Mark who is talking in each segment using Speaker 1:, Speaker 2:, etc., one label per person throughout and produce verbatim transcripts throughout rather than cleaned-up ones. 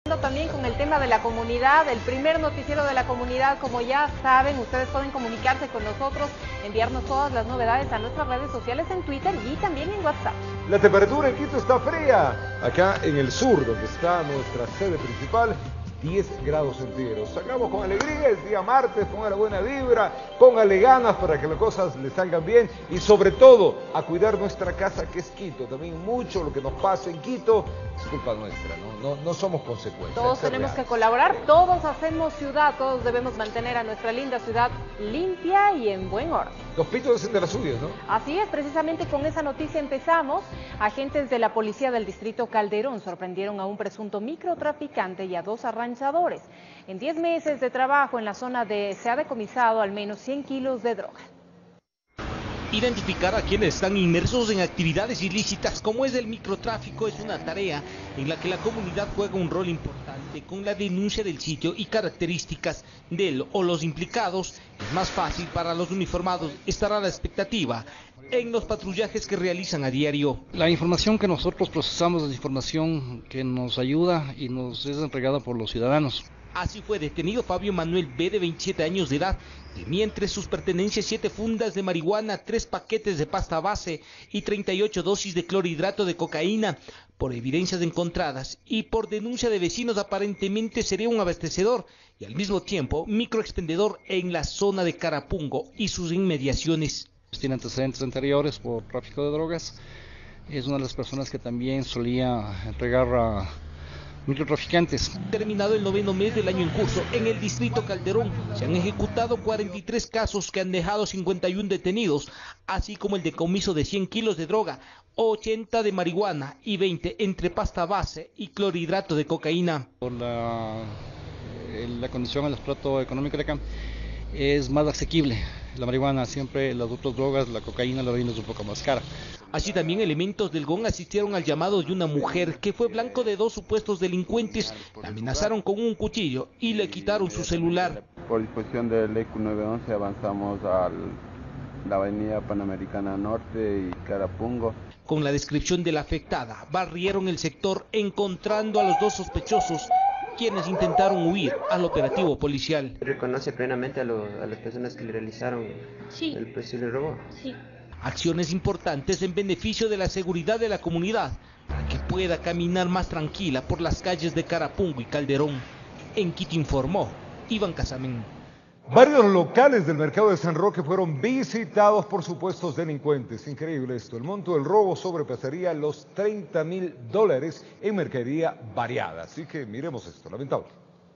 Speaker 1: También con el tema de la comunidad, el primer noticiero de la comunidad. Como ya saben, ustedes pueden comunicarse con nosotros, enviarnos todas las novedades a nuestras redes sociales en Twitter y también en WhatsApp.
Speaker 2: La temperatura en Quito está fría, acá en el sur, donde está nuestra sede principal, diez grados centígrados. Sacamos con alegría, el día martes, póngale buena vibra, póngale ganas para que las cosas le salgan bien y sobre todo a cuidar nuestra casa que es Quito. También mucho lo que nos pasa en Quito es culpa nuestra, ¿no? No, no somos consecuencias.
Speaker 1: Todos tenemos que colaborar, todos hacemos ciudad, todos debemos mantener a nuestra linda ciudad limpia y en buen orden.
Speaker 2: Los pitos hacen de las suyas, ¿no?
Speaker 1: Así es, precisamente con esa noticia empezamos. Agentes de la policía del distrito Calderón sorprendieron a un presunto microtraficante y a dos arranchadores. En diez meses de trabajo en la zona de se ha decomisado al menos cien kilos de droga.
Speaker 3: Identificar a quienes están inmersos en actividades ilícitas como es el microtráfico es una tarea en la que la comunidad juega un rol importante. Con la denuncia del sitio y características de él o los implicados, es más fácil para los uniformados estar a la expectativa en los patrullajes que realizan a diario.
Speaker 4: La información que nosotros procesamos es información que nos ayuda y nos es entregada por los ciudadanos.
Speaker 3: Así fue detenido Fabio Manuel B., de veintisiete años de edad. Tenía entre sus pertenencias siete fundas de marihuana, tres paquetes de pasta base y treinta y ocho dosis de clorhidrato de cocaína. Por evidencias encontradas y por denuncia de vecinos, aparentemente sería un abastecedor y al mismo tiempo microexpendedor en la zona de Carapungo y sus inmediaciones.
Speaker 4: Tiene antecedentes anteriores por tráfico de drogas. Es una de las personas que también solía entregar a microtraficantes.
Speaker 3: Terminado el noveno mes del año en curso, en el distrito Calderón se han ejecutado cuarenta y tres casos que han dejado cincuenta y uno detenidos, así como el decomiso de cien kilos de droga, ochenta de marihuana y veinte entre pasta base y clorhidrato de cocaína.
Speaker 4: Por la, la condición del estrato económico de acá es más asequible. La marihuana siempre, las otras drogas, la cocaína, la heroína es un poco más cara.
Speaker 3: Así también elementos del G O N asistieron al llamado de una mujer que fue blanco de dos supuestos delincuentes. La amenazaron con un cuchillo y le quitaron su celular.
Speaker 5: Por disposición del E Q nueve once avanzamos a la avenida Panamericana Norte y Carapungo.
Speaker 3: Con la descripción de la afectada, barrieron el sector encontrando a los dos sospechosos, quienes intentaron huir al operativo policial.
Speaker 6: ¿Reconoce plenamente a, lo, a las personas que le realizaron sí. el posible robo?
Speaker 1: Sí.
Speaker 3: Acciones importantes en beneficio de la seguridad de la comunidad, para que pueda caminar más tranquila por las calles de Carapungo y Calderón. En Quito informó Iván Casamén.
Speaker 2: Varios locales del mercado de San Roque fueron visitados por supuestos delincuentes. Increíble esto. El monto del robo sobrepasaría los treinta mil dólares en mercadería variada. Así que miremos esto, lamentable.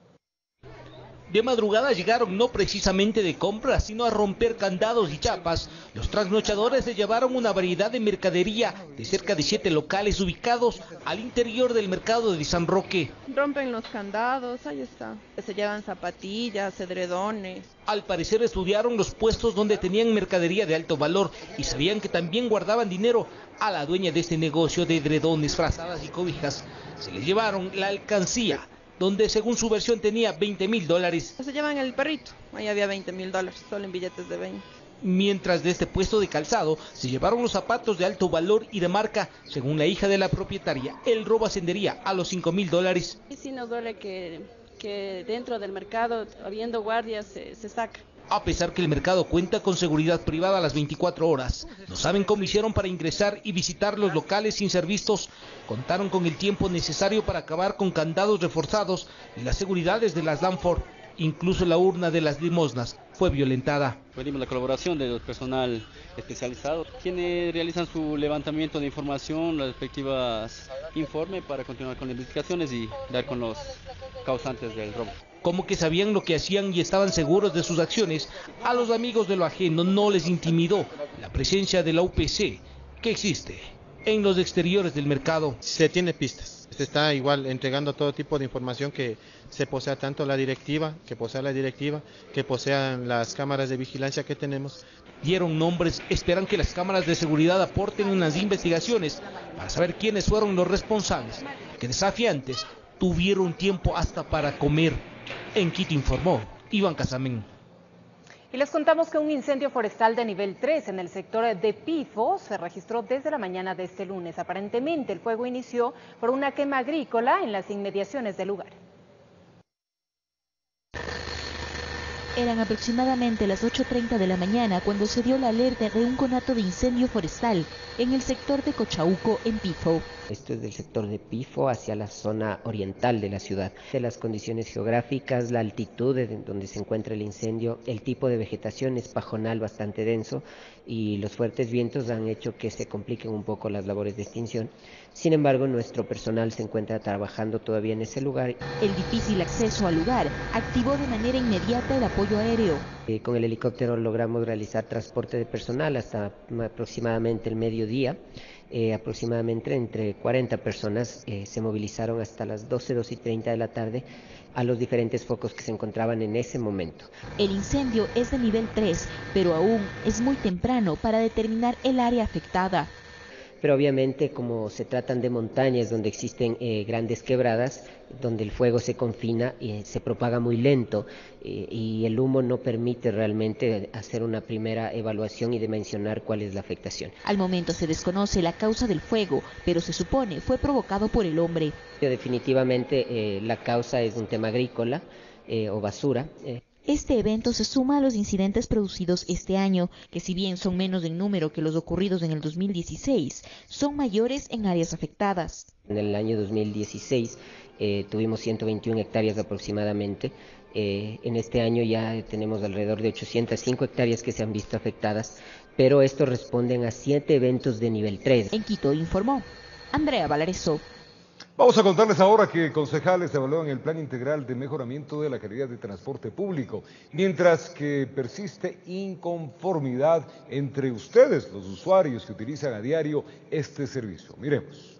Speaker 3: De madrugada llegaron no precisamente de compras, sino a romper candados y chapas. Los trasnochadores se llevaron una variedad de mercadería de cerca de siete locales ubicados al interior del mercado de San Roque.
Speaker 7: Rompen los candados, ahí está. Se llevan zapatillas, edredones.
Speaker 3: Al parecer estudiaron los puestos donde tenían mercadería de alto valor y sabían que también guardaban dinero. A la dueña de este negocio de edredones, frazadas y cobijas se les llevaron la alcancía, donde según su versión tenía veinte mil dólares.
Speaker 7: Se llevan el perrito, ahí había veinte mil dólares, solo en billetes de veinte.
Speaker 3: Mientras de este puesto de calzado se llevaron los zapatos de alto valor y de marca. Según la hija de la propietaria, el robo ascendería a los cinco mil dólares.
Speaker 8: Sí, sí nos duele que, que dentro del mercado, habiendo guardias, se, se saca.
Speaker 3: A pesar que el mercado cuenta con seguridad privada a las veinticuatro horas, no saben cómo hicieron para ingresar y visitar los locales sin ser vistos. Contaron con el tiempo necesario para acabar con candados reforzados y las seguridades de las Lanford. Incluso la urna de las limosnas fue violentada.
Speaker 4: Pedimos la colaboración del personal especializado, quienes realizan su levantamiento de información, las respectivas informes para continuar con las investigaciones y dar con los causantes del robo.
Speaker 3: Como que sabían lo que hacían y estaban seguros de sus acciones, a los amigos de lo ajeno no les intimidó la presencia de la U P C que existe en los exteriores del mercado.
Speaker 9: Se tiene pistas, se está igual entregando todo tipo de información que se posea tanto la directiva, que posea la directiva, que posean las cámaras de vigilancia que tenemos.
Speaker 3: Dieron nombres, esperan que las cámaras de seguridad aporten unas investigaciones para saber quiénes fueron los responsables, que desafiantes tuvieron tiempo hasta para comer. En Quito informó Iván Casamén.
Speaker 1: Y les contamos que un incendio forestal de nivel tres en el sector de Pifo se registró desde la mañana de este lunes. Aparentemente el fuego inició por una quema agrícola en las inmediaciones del lugar.
Speaker 10: Eran aproximadamente las ocho treinta de la mañana cuando se dio la alerta de un conato de incendio forestal en el sector de Cochauco, en Pifo.
Speaker 11: Esto es del sector de Pifo hacia la zona oriental de la ciudad. De las condiciones geográficas, la altitud de donde se encuentra el incendio, el tipo de vegetación es pajonal bastante denso y los fuertes vientos han hecho que se compliquen un poco las labores de extinción. Sin embargo, nuestro personal se encuentra trabajando todavía en ese lugar.
Speaker 10: El difícil acceso al lugar activó de manera inmediata el apoyo aéreo.
Speaker 11: Eh, con el helicóptero logramos realizar transporte de personal hasta aproximadamente el mediodía. Eh, aproximadamente entre cuarenta personas eh, se movilizaron hasta las doce, doce y treinta de la tarde a los diferentes focos que se encontraban en ese momento.
Speaker 10: El incendio es de nivel tres, pero aún es muy temprano para determinar el área afectada.
Speaker 11: Pero obviamente como se tratan de montañas donde existen eh, grandes quebradas, donde el fuego se confina y eh, se propaga muy lento eh, y el humo no permite realmente hacer una primera evaluación y dimensionar cuál es la afectación.
Speaker 10: Al momento se desconoce la causa del fuego, pero se supone fue provocado por el hombre.
Speaker 11: Definitivamente eh, la causa es un tema agrícola eh, o basura. Eh.
Speaker 10: Este evento se suma a los incidentes producidos este año, que si bien son menos en número que los ocurridos en el dos mil dieciséis, son mayores en áreas afectadas.
Speaker 11: En el año dos mil dieciséis eh, tuvimos ciento veintiuna hectáreas aproximadamente. Eh, en este año ya tenemos alrededor de ochocientas cinco hectáreas que se han visto afectadas, pero estos responden a siete eventos de nivel tres.
Speaker 10: En Quito informó Andrea Valareso.
Speaker 2: Vamos a contarles ahora que concejales evalúan el plan integral de mejoramiento de la calidad de transporte público, mientras que persiste inconformidad entre ustedes, los usuarios que utilizan a diario este servicio. Miremos.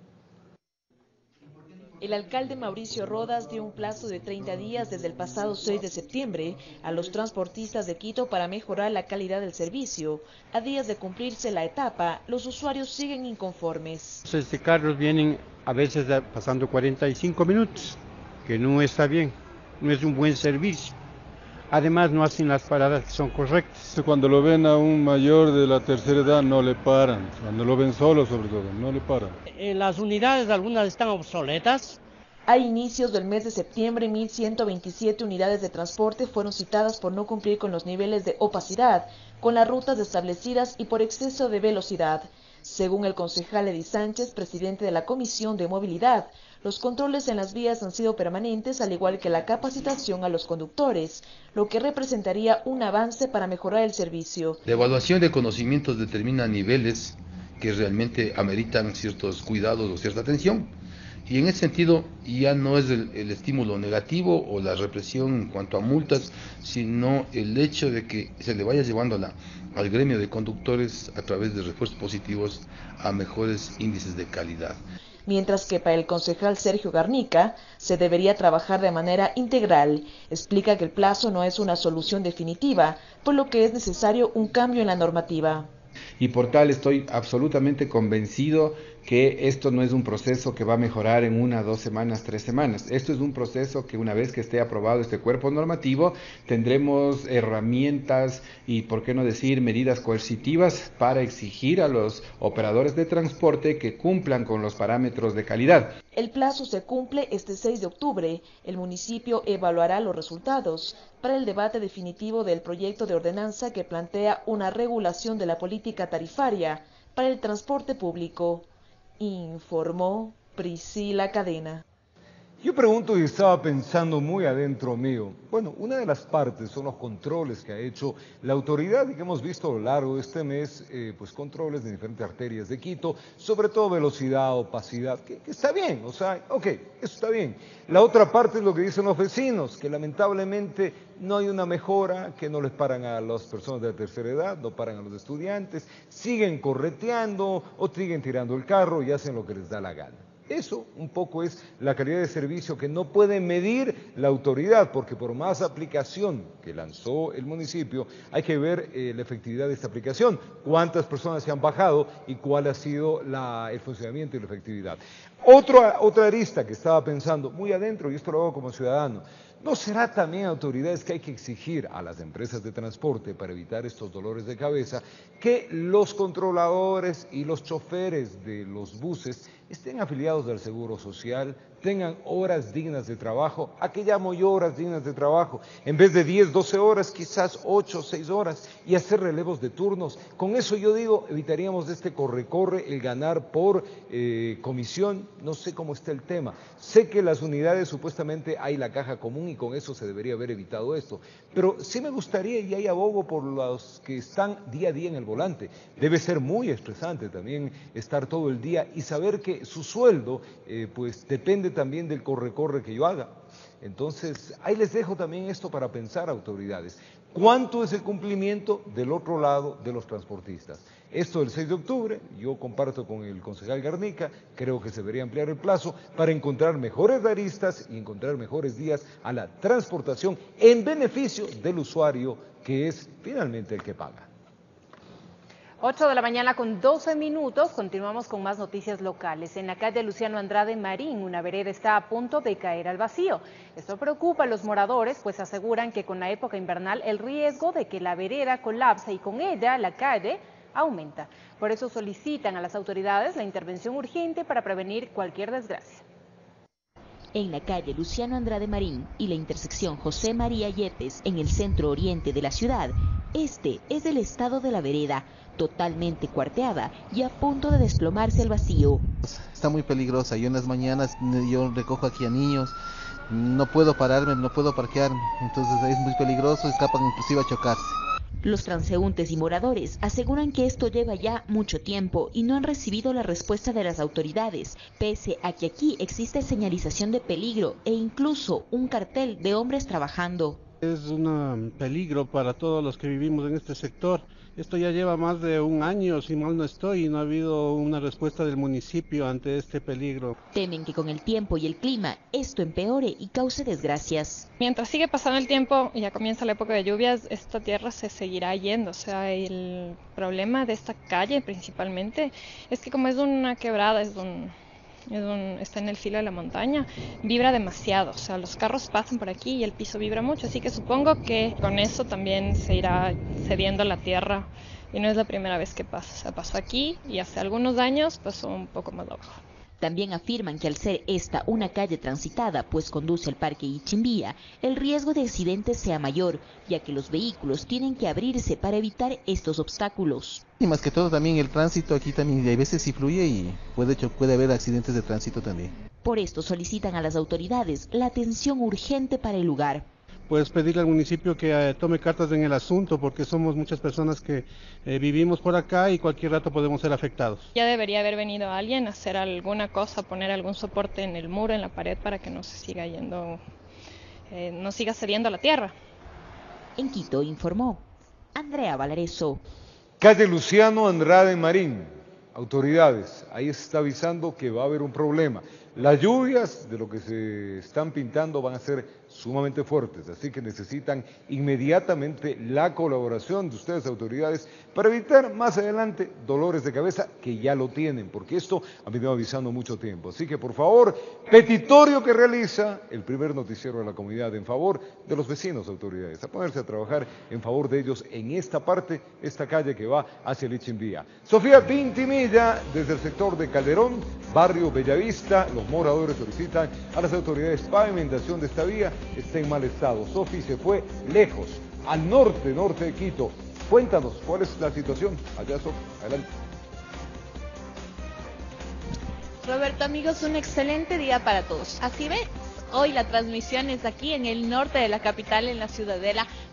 Speaker 12: El alcalde Mauricio Rodas dio un plazo de treinta días desde el pasado seis de septiembre a los transportistas de Quito para mejorar la calidad del servicio. A días de cumplirse la etapa, los usuarios siguen inconformes.
Speaker 13: Estos carros vienen a veces pasando cuarenta y cinco minutos, que no está bien, no es un buen servicio. Además no hacen las paradas que son correctas.
Speaker 14: Cuando lo ven a un mayor de la tercera edad no le paran, cuando lo ven solo sobre todo, no le paran.
Speaker 15: En las unidades algunas están obsoletas.
Speaker 12: A inicios del mes de septiembre, mil ciento veintisiete unidades de transporte fueron citadas por no cumplir con los niveles de opacidad, con las rutas establecidas y por exceso de velocidad. Según el concejal Eddie Sánchez, presidente de la Comisión de Movilidad, los controles en las vías han sido permanentes, al igual que la capacitación a los conductores, lo que representaría un avance para mejorar el servicio.
Speaker 16: La evaluación de conocimientos determina niveles que realmente ameritan ciertos cuidados o cierta atención. Y en ese sentido ya no es el, el estímulo negativo o la represión en cuanto a multas, sino el hecho de que se le vaya llevando la, al gremio de conductores a través de refuerzos positivos a mejores índices de calidad.
Speaker 12: Mientras que para el concejal Sergio Garnica se debería trabajar de manera integral. Explica que el plazo no es una solución definitiva, por lo que es necesario un cambio en la normativa.
Speaker 17: Y por tal estoy absolutamente convencido que esto no es un proceso que va a mejorar en una, dos semanas, tres semanas. Esto es un proceso que una vez que esté aprobado este cuerpo normativo, tendremos herramientas y, por qué no decir, medidas coercitivas para exigir a los operadores de transporte que cumplan con los parámetros de calidad.
Speaker 12: El plazo se cumple este seis de octubre. El municipio evaluará los resultados para el debate definitivo del proyecto de ordenanza que plantea una regulación de la política tarifaria para el transporte público. Informó Priscila Cadena.
Speaker 2: Yo pregunto y estaba pensando muy adentro mío. Bueno, una de las partes son los controles que ha hecho la autoridad y que hemos visto a lo largo de este mes, eh, pues controles de diferentes arterias de Quito, sobre todo velocidad, opacidad, que, que está bien, o sea, ok, eso está bien. La otra parte es lo que dicen los vecinos, que lamentablemente no hay una mejora, que no les paran a las personas de la tercera edad, no paran a los estudiantes, siguen correteando o siguen tirando el carro y hacen lo que les da la gana. Eso un poco es la calidad de servicio que no puede medir la autoridad, porque por más aplicación que lanzó el municipio, hay que ver eh, la efectividad de esta aplicación, cuántas personas se han bajado y cuál ha sido la, el funcionamiento y la efectividad. Otra, otra arista que estaba pensando muy adentro, y esto lo hago como ciudadano, ¿no será también, autoridades, que hay que exigir a las empresas de transporte para evitar estos dolores de cabeza que los controladores y los choferes de los buses estén afiliados al Seguro Social, tengan horas dignas de trabajo? ¿A qué llamo yo horas dignas de trabajo? En vez de diez, doce horas, quizás ocho, seis horas, y hacer relevos de turnos. Con eso yo digo, evitaríamos este corre-corre, el ganar por eh, comisión. No sé cómo está el tema. Sé que las unidades supuestamente hay la caja común y con eso se debería haber evitado esto. Pero sí me gustaría, y ahí abogo por los que están día a día en el volante. Debe ser muy estresante también estar todo el día y saber que su sueldo eh, pues depende también del corre-corre que yo haga. Entonces, ahí les dejo también esto para pensar, autoridades. ¿Cuánto es el cumplimiento del otro lado de los transportistas? Esto del seis de octubre, yo comparto con el concejal Garnica, creo que se debería ampliar el plazo para encontrar mejores aristas y encontrar mejores días a la transportación en beneficio del usuario, que es finalmente el que paga.
Speaker 1: ocho de la mañana con doce minutos, continuamos con más noticias locales. En la calle Luciano Andrade Marín, una vereda está a punto de caer al vacío. Esto preocupa a los moradores, pues aseguran que con la época invernal el riesgo de que la vereda colapse y con ella la calle aumenta. Por eso solicitan a las autoridades la intervención urgente para prevenir cualquier desgracia.
Speaker 10: En la calle Luciano Andrade Marín y la intersección José María Yepes, en el centro oriente de la ciudad, este es el estado de la vereda, totalmente cuarteada y a punto de desplomarse al vacío.
Speaker 18: Está muy peligrosa. Yo en las mañanas yo recojo aquí a niños, no puedo pararme, no puedo parquear, entonces es muy peligroso, escapan inclusive a chocarse.
Speaker 10: Los transeúntes y moradores aseguran que esto lleva ya mucho tiempo y no han recibido la respuesta de las autoridades, pese a que aquí existe señalización de peligro e incluso un cartel de hombres trabajando.
Speaker 19: Es un peligro para todos los que vivimos en este sector. Esto ya lleva más de un año, si mal no estoy, y no ha habido una respuesta del municipio ante este peligro.
Speaker 10: Temen que con el tiempo y el clima esto empeore y cause desgracias.
Speaker 20: Mientras sigue pasando el tiempo y ya comienza la época de lluvias, esta tierra se seguirá yendo. O sea, el problema de esta calle principalmente es que como es una quebrada, es un... Es un, está en el filo de la montaña, vibra demasiado, o sea, los carros pasan por aquí y el piso vibra mucho, así que supongo que con eso también se irá cediendo la tierra y no es la primera vez que pasa, o sea, pasó aquí y hace algunos años pasó un poco más abajo.
Speaker 10: También afirman que al ser esta una calle transitada, pues conduce al Parque Ichimbía, el riesgo de accidentes sea mayor, ya que los vehículos tienen que abrirse para evitar estos obstáculos.
Speaker 18: Y más que todo también el tránsito aquí también a veces influye y puede, hecho, puede haber accidentes de tránsito también.
Speaker 10: Por esto solicitan a las autoridades la atención urgente para el lugar.
Speaker 19: Pues pedirle al municipio que eh, tome cartas en el asunto, porque somos muchas personas que eh, vivimos por acá y cualquier rato podemos ser afectados.
Speaker 20: Ya debería haber venido alguien a hacer alguna cosa, poner algún soporte en el muro, en la pared, para que no se siga yendo, eh, no siga cediendo la tierra.
Speaker 10: En Quito informó Andrea Valareso.
Speaker 2: Calle Luciano Andrade Marín, autoridades, ahí se está avisando que va a haber un problema. Las lluvias de lo que se están pintando van a ser sumamente fuertes, así que necesitan inmediatamente la colaboración de ustedes, autoridades, para evitar más adelante dolores de cabeza que ya lo tienen, porque esto ha venido avisando mucho tiempo. Así que por favor, petitorio que realiza el primer noticiero de la comunidad en favor de los vecinos, autoridades, a ponerse a trabajar en favor de ellos en esta parte, esta calle que va hacia el Ichimbía. Sofía Pintimilla, desde el sector de Calderón, barrio Bellavista, los moradores solicitan a las autoridades pavimentación de esta vía, está en mal estado. Sofi se fue lejos, al norte, norte de Quito. Cuéntanos, ¿cuál es la situación? Allá, Sofi, adelante.
Speaker 21: Roberto, amigos, un excelente día para todos. Así ves, hoy la transmisión es aquí en el norte de la capital, en la Ciudadela,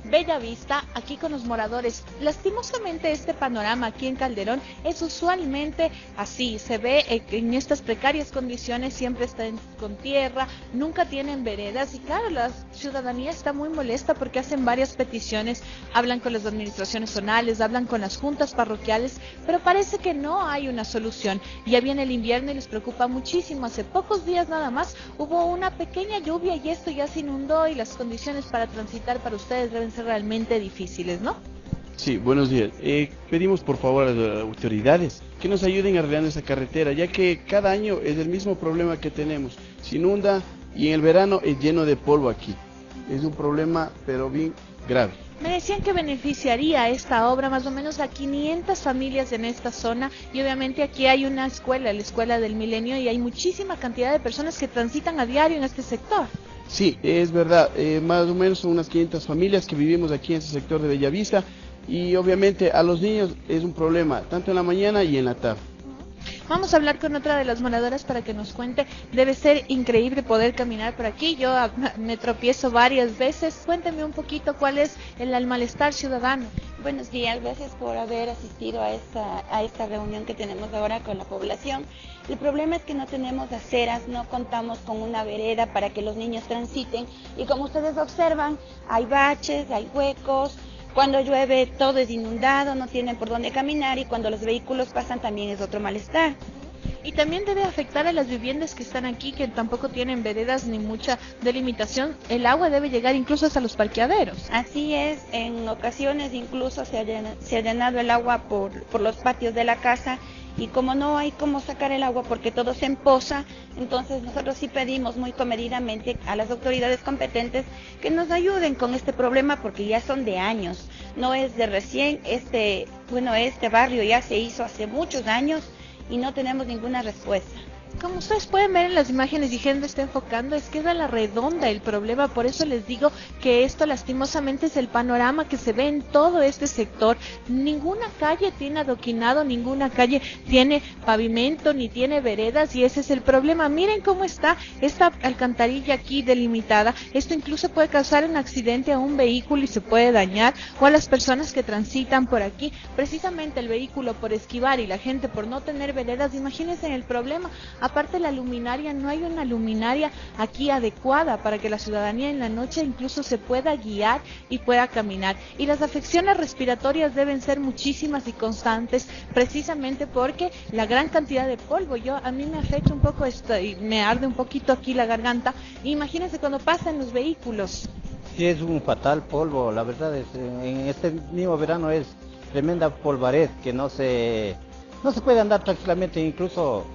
Speaker 21: Bellavista, aquí con los moradores. Lastimosamente este panorama aquí en Calderón es usualmente así, se ve en estas precarias condiciones, siempre están con tierra, nunca tienen veredas y claro, la ciudadanía está muy molesta porque hacen varias peticiones, hablan con las administraciones zonales, hablan con las juntas parroquiales, pero parece que no hay una solución. Ya viene el invierno y les preocupa muchísimo. Hace pocos días nada más hubo una pequeña lluvia y esto ya se inundó y las condiciones para transitar para ustedes deben ser realmente difíciles, ¿no?
Speaker 5: Sí, buenos días. Eh, pedimos por favor a las autoridades que nos ayuden a arreglar esa carretera, ya que cada año es el mismo problema que tenemos. Se inunda y en el verano es lleno de polvo aquí. Es un problema, pero bien grave.
Speaker 21: Me decían que beneficiaría esta obra más o menos a quinientas familias en esta zona y obviamente aquí hay una escuela, la Escuela del Milenio, y hay muchísima cantidad de personas que transitan a diario en este sector.
Speaker 5: Sí, es verdad, eh, más o menos son unas quinientas familias que vivimos aquí en este sector de Bellavista y obviamente a los niños es un problema, tanto en la mañana y en la tarde.
Speaker 21: Vamos a hablar con otra de las moradoras para que nos cuente. Debe ser increíble poder caminar por aquí. Yo me tropiezo varias veces. Cuénteme un poquito cuál es el, el malestar ciudadano.
Speaker 22: Buenos días, gracias por haber asistido a esta, a esta reunión que tenemos ahora con la población. El problema es que no tenemos aceras, no contamos con una vereda para que los niños transiten y como ustedes observan, hay baches, hay huecos. Cuando llueve todo es inundado, no tienen por dónde caminar y cuando los vehículos pasan también es otro malestar.
Speaker 21: Y también debe afectar a las viviendas que están aquí, que tampoco tienen veredas ni mucha delimitación. El agua debe llegar incluso hasta los parqueaderos.
Speaker 22: Así es, en ocasiones incluso se ha llenado, se ha llenado el agua por, por los patios de la casa. Y como no hay cómo sacar el agua porque todo se empoza, entonces nosotros sí pedimos muy comedidamente a las autoridades competentes que nos ayuden con este problema porque ya son de años, no es de recién, este, bueno, este barrio ya se hizo hace muchos años y no tenemos ninguna respuesta.
Speaker 21: Como ustedes pueden ver en las imágenes y gente está enfocando, es que es a la redonda el problema, por eso les digo que esto lastimosamente es el panorama que se ve en todo este sector. Ninguna calle tiene adoquinado, ninguna calle tiene pavimento, ni tiene veredas y ese es el problema. Miren cómo está esta alcantarilla aquí delimitada, esto incluso puede causar un accidente a un vehículo y se puede dañar o a las personas que transitan por aquí. Precisamente el vehículo por esquivar y la gente por no tener veredas, imagínense el problema. Aparte la luminaria, no hay una luminaria aquí adecuada para que la ciudadanía en la noche incluso se pueda guiar y pueda caminar. Y las afecciones respiratorias deben ser muchísimas y constantes, precisamente porque la gran cantidad de polvo, yo a mí me afecta un poco esto y me arde un poquito aquí la garganta. Imagínense cuando pasan los vehículos.
Speaker 15: Sí, es un fatal polvo, la verdad es, en este mismo verano es tremenda polvareda que no se, no se puede andar tranquilamente, incluso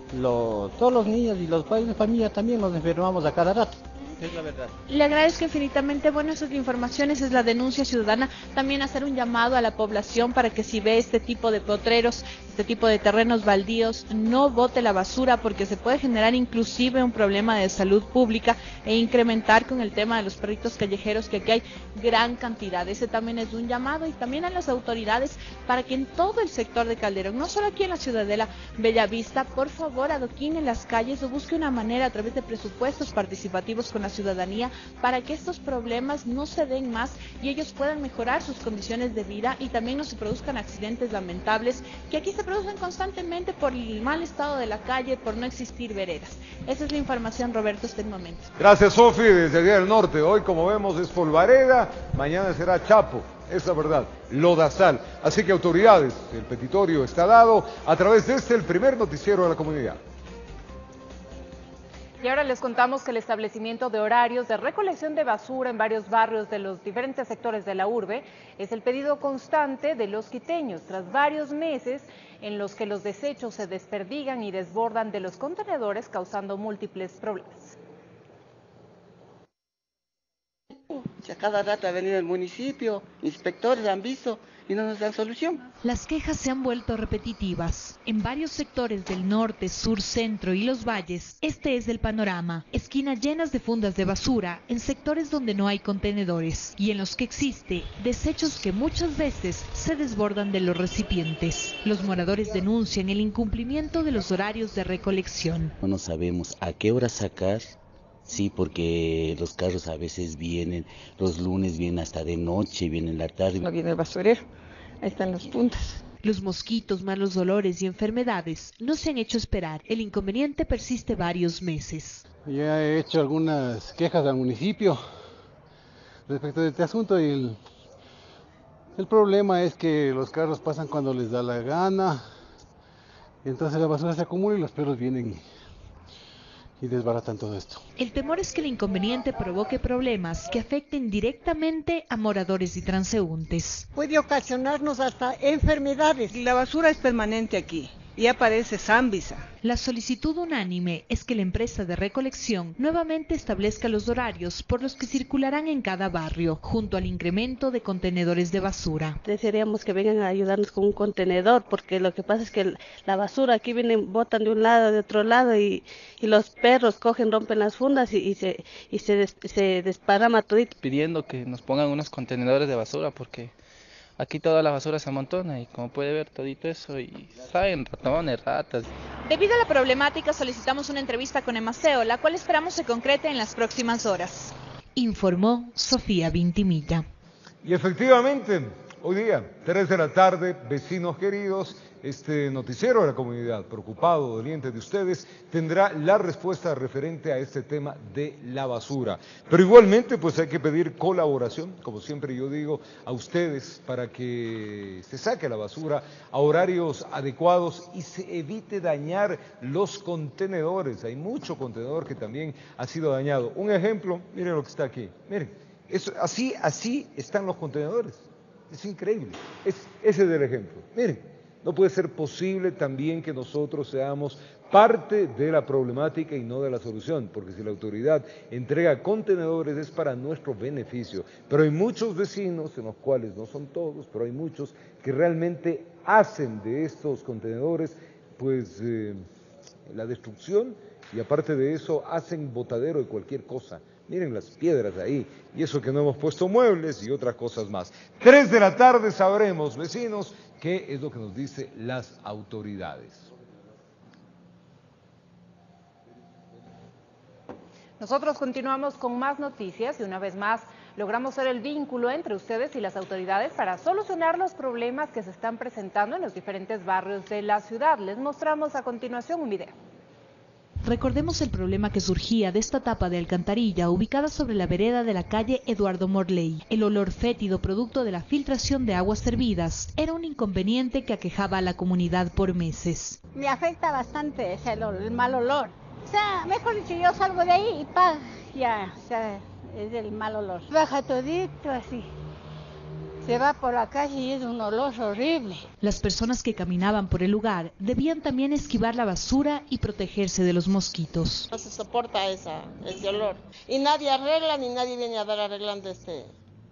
Speaker 15: Lo, todos los niños y los padres de familia también nos enfermamos a cada rato. Es la verdad.
Speaker 21: Le agradezco infinitamente. Bueno, esa es la información, esa es la denuncia ciudadana. También hacer un llamado a la población para que si ve este tipo de potreros, este tipo de terrenos baldíos, no bote la basura porque se puede generar inclusive un problema de salud pública e incrementar con el tema de los perritos callejeros, que aquí hay gran cantidad. Ese también es un llamado y también a las autoridades para que en todo el sector de Calderón, no solo aquí en la ciudadela Bellavista, por favor adoquinen las calles o busque una manera a través de presupuestos participativos con la ciudadanía para que estos problemas no se den más y ellos puedan mejorar sus condiciones de vida y también no se produzcan accidentes lamentables que aquí se producen constantemente por el mal estado de la calle, por no existir veredas. Esa es la información, Roberto, hasta el momento.
Speaker 2: Gracias, Sofi, desde el día del norte. Hoy, como vemos, es Polvareda, mañana será Chapo. Es la verdad, lodazal. Así que autoridades, el petitorio está dado a través de este, el primer noticiero de la comunidad.
Speaker 1: Y ahora les contamos que el establecimiento de horarios de recolección de basura en varios barrios de los diferentes sectores de la urbe es el pedido constante de los quiteños, tras varios meses en los que los desechos se desperdigan y desbordan de los contenedores, causando múltiples problemas.
Speaker 23: Si a cada rato ha venido el municipio, inspectores han visto y no nos dan solución.
Speaker 10: Las quejas se han vuelto repetitivas. En varios sectores del norte, sur, centro y los valles, este es el panorama. Esquinas llenas de fundas de basura en sectores donde no hay contenedores y en los que existe desechos que muchas veces se desbordan de los recipientes. Los moradores denuncian el incumplimiento de los horarios de recolección.
Speaker 24: No sabemos a qué hora sacar,
Speaker 6: Sí, porque los carros a veces vienen, los lunes vienen hasta de noche, vienen la tarde.
Speaker 7: No viene el basurero, ahí están los puntos.
Speaker 8: Los mosquitos, malos olores y enfermedades no se han hecho esperar. El inconveniente persiste varios meses.
Speaker 19: Ya he hecho algunas quejas al municipio respecto de este asunto y el, el problema es que los carros pasan cuando les da la gana, y entonces la basura se acumula y los perros vienen y desbaratan todo esto.
Speaker 8: El temor es que el inconveniente provoque problemas que afecten directamente a moradores y transeúntes.
Speaker 24: Puede ocasionarnos hasta enfermedades.
Speaker 25: La basura es permanente aquí y aparece Zambisa.
Speaker 8: La solicitud unánime es que la empresa de recolección nuevamente establezca los horarios por los que circularán en cada barrio, junto al incremento de contenedores de basura.
Speaker 26: Desearíamos que vengan a ayudarnos con un contenedor, porque lo que pasa es que la basura aquí vienen, botan de un lado, de otro lado, y, y los perros cogen, rompen las fundas y, y se, y se, des, se desparrama todito.
Speaker 27: Pidiendo que nos pongan unos contenedores de basura, porque aquí toda la basura se amontona y como puede ver todito eso y salen ratones, ratas.
Speaker 28: Debido a la problemática solicitamos una entrevista con Emaceo, la cual esperamos se concrete en las próximas horas.
Speaker 8: Informó Sofía Vintimilla.
Speaker 2: Y efectivamente, hoy día, tres de la tarde, vecinos queridos, este noticiero de la comunidad, preocupado, doliente de ustedes, tendrá la respuesta referente a este tema de la basura. Pero igualmente, pues hay que pedir colaboración, como siempre yo digo, a ustedes para que se saque la basura a horarios adecuados y se evite dañar los contenedores. Hay mucho contenedor que también ha sido dañado. Un ejemplo, miren lo que está aquí, miren, eso, así, así están los contenedores. Es increíble, es, ese es el ejemplo, miren. No puede ser posible también que nosotros seamos parte de la problemática y no de la solución, porque si la autoridad entrega contenedores es para nuestro beneficio. Pero hay muchos vecinos, en los cuales no son todos, pero hay muchos que realmente hacen de estos contenedores pues eh, la destrucción y aparte de eso hacen botadero de cualquier cosa. Miren las piedras ahí, y eso que no hemos puesto muebles y otras cosas más. Tres de la tarde sabremos, vecinos, qué es lo que nos dicen las autoridades.
Speaker 1: Nosotros continuamos con más noticias y una vez más logramos ser el vínculo entre ustedes y las autoridades para solucionar los problemas que se están presentando en los diferentes barrios de la ciudad. Les mostramos a continuación un video.
Speaker 8: Recordemos el problema que surgía de esta tapa de alcantarilla ubicada sobre la vereda de la calle Eduardo Morley. El olor fétido producto de la filtración de aguas servidas era un inconveniente que aquejaba a la comunidad por meses.
Speaker 29: Me afecta bastante ese olor, el mal olor. O sea, mejor dicho, yo salgo de ahí y pa, ya, o sea, es el mal olor. Baja todito así. Se va por la calle y es un olor horrible.
Speaker 8: Las personas que caminaban por el lugar debían también esquivar la basura y protegerse de los mosquitos.
Speaker 29: No se soporta esa, ese olor. Y nadie arregla ni nadie viene a dar arreglando este,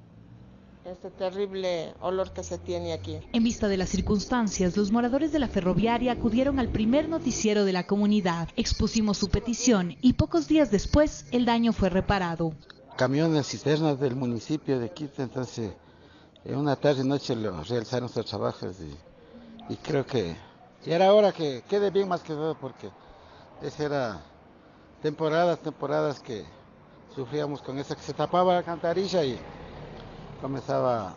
Speaker 29: este terrible olor que se tiene aquí.
Speaker 8: En vista de las circunstancias, los moradores de la ferroviaria acudieron al primer noticiero de la comunidad. Expusimos su petición y pocos días después el daño fue reparado.
Speaker 30: Camiones cisternas del municipio de Quito, entonces en una tarde y noche lo realizaron sus trabajos y, y creo que ya era hora que quede bien más que todo porque esas eran temporadas, temporadas que sufríamos con eso, que se tapaba la alcantarilla y comenzaba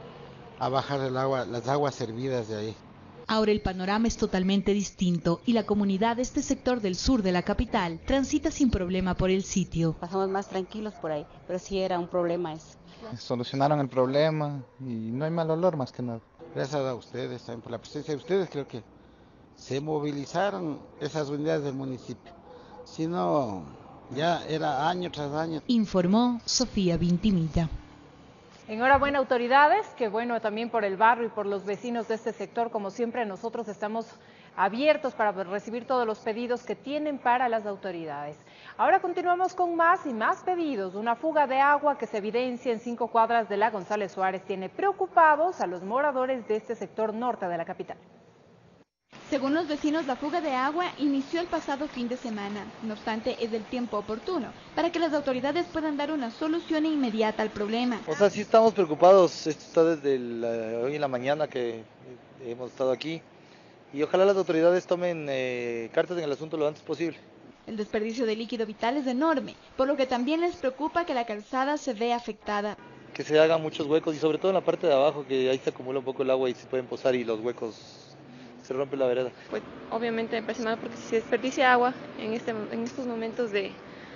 Speaker 30: a bajar el agua, las aguas servidas de ahí.
Speaker 8: Ahora el panorama es totalmente distinto y la comunidad de este sector del sur de la capital transita sin problema por el sitio.
Speaker 26: Pasamos más tranquilos por ahí, pero sí era un problema eso.
Speaker 30: Solucionaron el problema y no hay mal olor más que nada. Gracias a ustedes, también por la presencia de ustedes, creo que se movilizaron esas unidades del municipio. Si no, ya era año tras año.
Speaker 8: Informó Sofía Vintimilla.
Speaker 1: Enhorabuena autoridades, que bueno también por el barrio y por los vecinos de este sector, como siempre nosotros estamos abiertos para recibir todos los pedidos que tienen para las autoridades. Ahora continuamos con más y más pedidos. Una fuga de agua que se evidencia en cinco cuadras de la González Suárez tiene preocupados a los moradores de este sector norte de la capital.
Speaker 31: Según los vecinos, la fuga de agua inició el pasado fin de semana. No obstante, es el tiempo oportuno para que las autoridades puedan dar una solución inmediata al problema.
Speaker 32: O sea, sí estamos preocupados. Esto está desde la, hoy en la mañana que hemos estado aquí. Y ojalá las autoridades tomen eh, cartas en el asunto lo antes posible.
Speaker 31: El desperdicio de líquido vital es enorme, por lo que también les preocupa que la calzada se vea afectada.
Speaker 32: Que se hagan muchos huecos y sobre todo en la parte de abajo, que ahí se acumula un poco el agua y se pueden posar y los huecos se rompe la vereda.
Speaker 3: Pues obviamente me parece mal porque si se desperdicia agua en, este, en estos momentos de,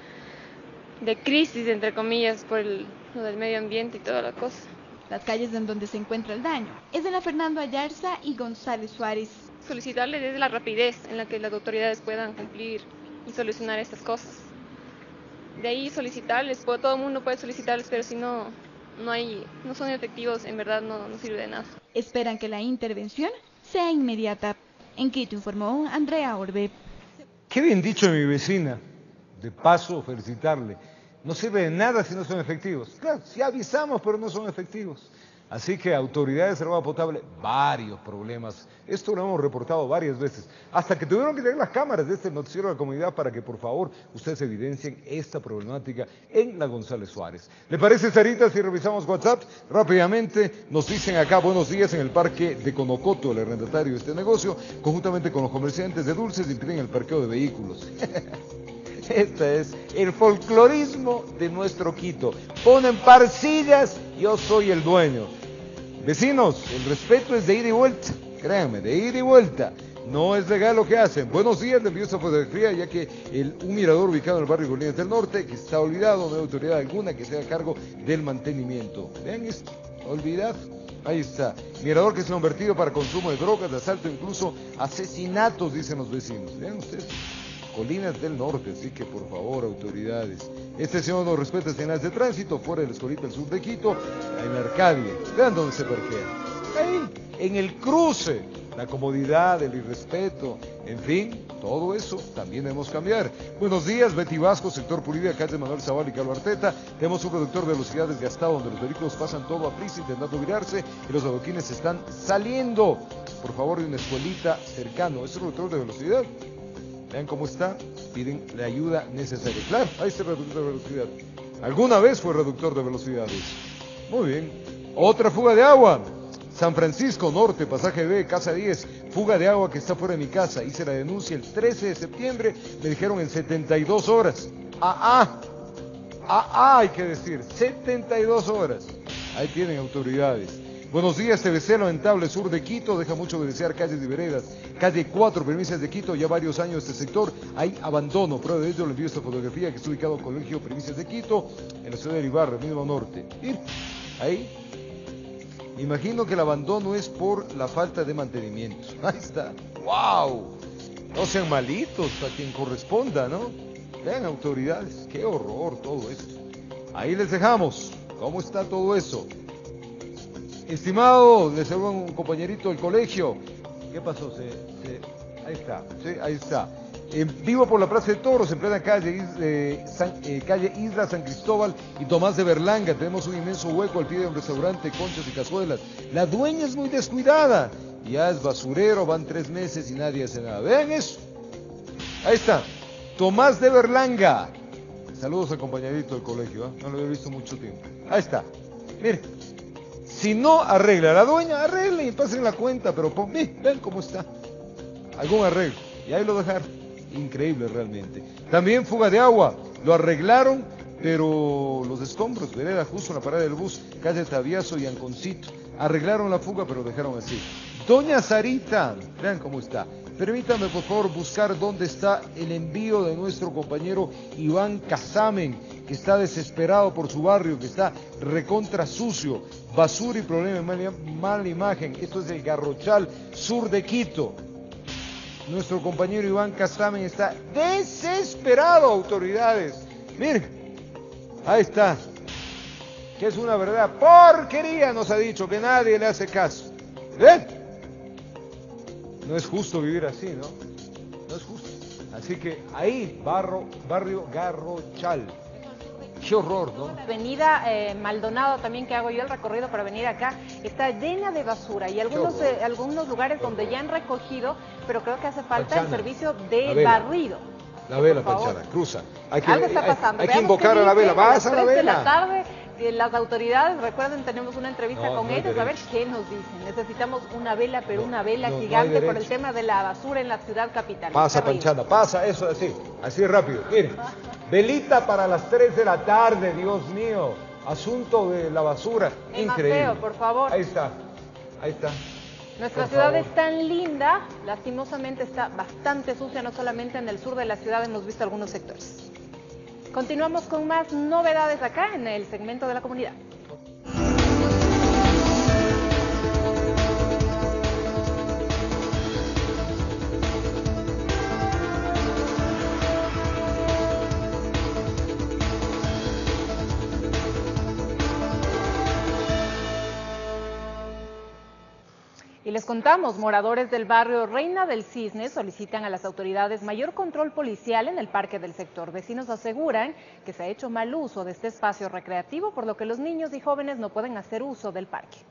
Speaker 3: de crisis, entre comillas, por el, lo del medio ambiente y toda la cosa.
Speaker 31: Las calles en donde se encuentra el daño es de la Fernando Ayarza y González Suárez.
Speaker 3: Solicitarles desde la rapidez en la que las autoridades puedan cumplir y solucionar estas cosas. De ahí solicitarles, todo el mundo puede solicitarles, pero si no, no, hay, no son efectivos, en verdad no, no sirve de nada.
Speaker 31: Esperan que la intervención sea inmediata. En Quito informó Andrea Orbe.
Speaker 2: Qué bien dicho mi vecina. De paso, felicitarle. No sirve de nada si no son efectivos. Claro, sí avisamos, pero no son efectivos. Así que autoridades de agua potable, varios problemas. Esto lo hemos reportado varias veces. Hasta que tuvieron que tener las cámaras de este noticiero de la comunidad para que, por favor, ustedes evidencien esta problemática en la González Suárez. ¿Le parece, Sarita, si revisamos WhatsApp? Rápidamente nos dicen acá, buenos días, en el parque de Conocoto, el arrendatario de este negocio, conjuntamente con los comerciantes de dulces, impiden el parqueo de vehículos. Este es el folclorismo de nuestro Quito. Ponen parcillas, yo soy el dueño. Vecinos, el respeto es de ida y vuelta, créanme, de ida y vuelta. No es legal lo que hacen. Buenos días, le envío esta fotografía, ya que el, un mirador ubicado en el barrio Colinas del Norte, que está olvidado, no hay autoridad alguna que se haga cargo del mantenimiento. Vean esto, olvidado. Ahí está, mirador que se ha convertido para consumo de drogas, de asalto, incluso asesinatos, dicen los vecinos. Vean ustedes. Colinas del Norte, así que por favor, autoridades. Este señor no respeta señales de tránsito fuera de la escuelita del sur de Quito, en la Arcadia. Vean dónde se parquea. Ahí, en el cruce. La comodidad, el irrespeto, en fin, todo eso también debemos cambiar. Buenos días, Betty Vasco, sector Puribia, calle Manuel Zabal y Carlos Arteta. Tenemos un reductor de velocidad desgastado donde los vehículos pasan todo a prisa intentando virarse y los adoquines están saliendo. Por favor, de una escuelita cercano. ¿Es un reductor de velocidad? Vean cómo está, piden la ayuda necesaria. Claro, ahí está el reductor de velocidad. Alguna vez fue reductor de velocidades. Muy bien. Otra fuga de agua. San Francisco Norte, pasaje B, casa diez. Fuga de agua que está fuera de mi casa. Hice la denuncia el trece de septiembre. Me dijeron en setenta y dos horas. Ah, ah. Ah, ah, hay que decir. setenta y dos horas. Ahí tienen autoridades. Buenos días, T V C lamentable, sur de Quito, deja mucho que desear calles y veredas. Calle cuatro, Primicias de Quito, ya varios años este sector, hay abandono. Prueba de ello, le envío esta fotografía que está ubicado en el Colegio Primicias de Quito, en la ciudad de Ibarra, mismo norte. Y ahí, imagino que el abandono es por la falta de mantenimiento. Ahí está, wow, no sean malitos a quien corresponda, ¿no? Vean, autoridades, qué horror todo esto. Ahí les dejamos, ¿cómo está todo eso? Estimado, le saluda un compañerito del colegio. ¿Qué pasó? Se, se, ahí está, sí, ahí está. Eh, vivo por la Plaza de Toros, en plena calle, eh, San, eh, calle Isla San Cristóbal y Tomás de Berlanga. Tenemos un inmenso hueco al pie de un restaurante, conchas y cazuelas. La dueña es muy descuidada. Ya es basurero, van tres meses y nadie hace nada. Vean eso. Ahí está. Tomás de Berlanga. Saludos al compañerito del colegio, ¿eh? No lo había visto mucho tiempo. Ahí está. Mire. Si no arregla la dueña, arregle y pasen la cuenta, pero pon, ven cómo está. Algún arreglo. Y ahí lo dejaron. Increíble realmente. También fuga de agua. Lo arreglaron, pero los escombros, vereda justo en la parada del bus, calle Tabiazo y Anconcito. Arreglaron la fuga, pero dejaron así. Doña Sarita, vean cómo está. Permítame, por favor, buscar dónde está el envío de nuestro compañero Iván Casamen, que está desesperado por su barrio, que está recontra sucio, basura y problema, mala, mala imagen. Esto es el Garrochal, sur de Quito. Nuestro compañero Iván Casamen está desesperado, autoridades. Miren, ahí está. Que es una verdadera porquería, nos ha dicho, que nadie le hace caso. ¿Ven? No es justo vivir así, ¿no? No es justo. Así que ahí, barro, barrio Garrochal. Qué horror, ¿no?
Speaker 1: La avenida eh, Maldonado también, que hago yo el recorrido para venir acá, está llena de basura y algunos eh, algunos lugares donde ya han recogido, pero creo que hace falta Panchana, el servicio de la barrido.
Speaker 2: La vela, Panchana, cruza. Hay que,
Speaker 1: Algo está pasando.
Speaker 2: Hay, hay que invocar a la vela. Vas a la vela.
Speaker 1: A las tres de la tarde Y las autoridades, recuerden, tenemos una entrevista
Speaker 2: No,
Speaker 1: con
Speaker 2: no hay
Speaker 1: ellos, a ver
Speaker 2: derecho.
Speaker 1: qué nos dicen. Necesitamos una vela, pero
Speaker 2: No,
Speaker 1: una vela
Speaker 2: no, no hay
Speaker 1: gigante por el
Speaker 2: derecho.
Speaker 1: tema de la basura en la ciudad capital.
Speaker 2: Pasa,
Speaker 1: Terrible.
Speaker 2: Panchana, pasa, eso así, así rápido. Miren, velita para las tres de la tarde, Dios mío. Asunto de la basura,
Speaker 1: El
Speaker 2: increíble.
Speaker 1: Mateo, por favor.
Speaker 2: Ahí está, ahí está.
Speaker 1: Nuestra
Speaker 2: Por
Speaker 1: ciudad
Speaker 2: favor.
Speaker 1: es tan linda, lastimosamente está bastante sucia, no solamente en el sur de la ciudad, hemos visto algunos sectores. Continuamos con más novedades acá en el segmento de la comunidad. Y les contamos, moradores del barrio Reina del Cisne solicitan a las autoridades mayor control policial en el parque del sector. Vecinos aseguran que se ha hecho mal uso de este espacio recreativo, por lo que los niños y jóvenes no pueden hacer uso del parque.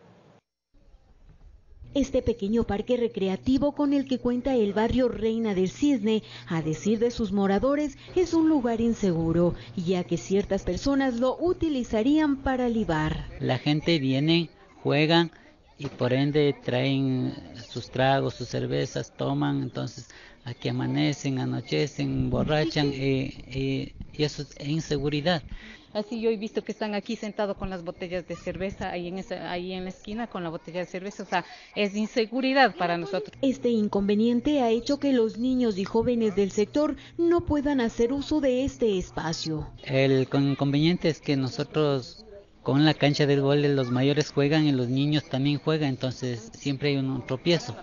Speaker 10: Este pequeño parque recreativo con el que cuenta el barrio Reina del Cisne, a decir de sus moradores, es un lugar inseguro, ya que ciertas personas lo utilizarían para libar.
Speaker 4: La gente viene, juegan y por ende traen sus tragos, sus cervezas, toman, entonces aquí amanecen, anochecen, borrachan eh, eh, y eso es inseguridad.
Speaker 5: Así yo he visto que están aquí sentados con las botellas de cerveza, ahí en, esa, ahí en la esquina con la botella de cerveza, o sea, es inseguridad para nosotros.
Speaker 10: Este inconveniente ha hecho que los niños y jóvenes del sector no puedan hacer uso de este espacio.
Speaker 4: El inconveniente es que nosotros con la cancha del vóley los mayores juegan y los niños también juegan, entonces siempre hay un tropiezo.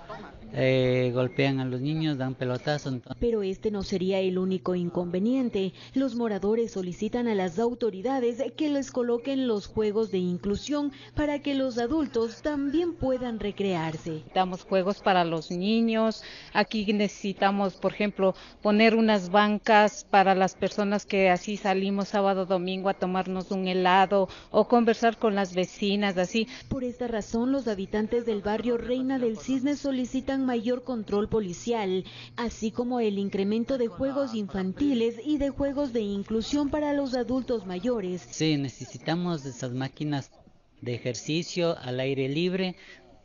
Speaker 4: Eh, golpean a los niños, dan pelotazos.
Speaker 10: Pero este no sería el único inconveniente. Los moradores solicitan a las autoridades que les coloquen los juegos de inclusión para que los adultos también puedan recrearse.
Speaker 5: Damos juegos para los niños, aquí necesitamos, por ejemplo, poner unas bancas para las personas que así salimos sábado, domingo a tomarnos un helado o conversar con las vecinas, así.
Speaker 10: Por esta razón, los habitantes del barrio Reina del Cisne solicitan mayor control policial, así como el incremento de juegos infantiles y de juegos de inclusión para los adultos mayores.
Speaker 4: Sí, necesitamos esas máquinas de ejercicio al aire libre,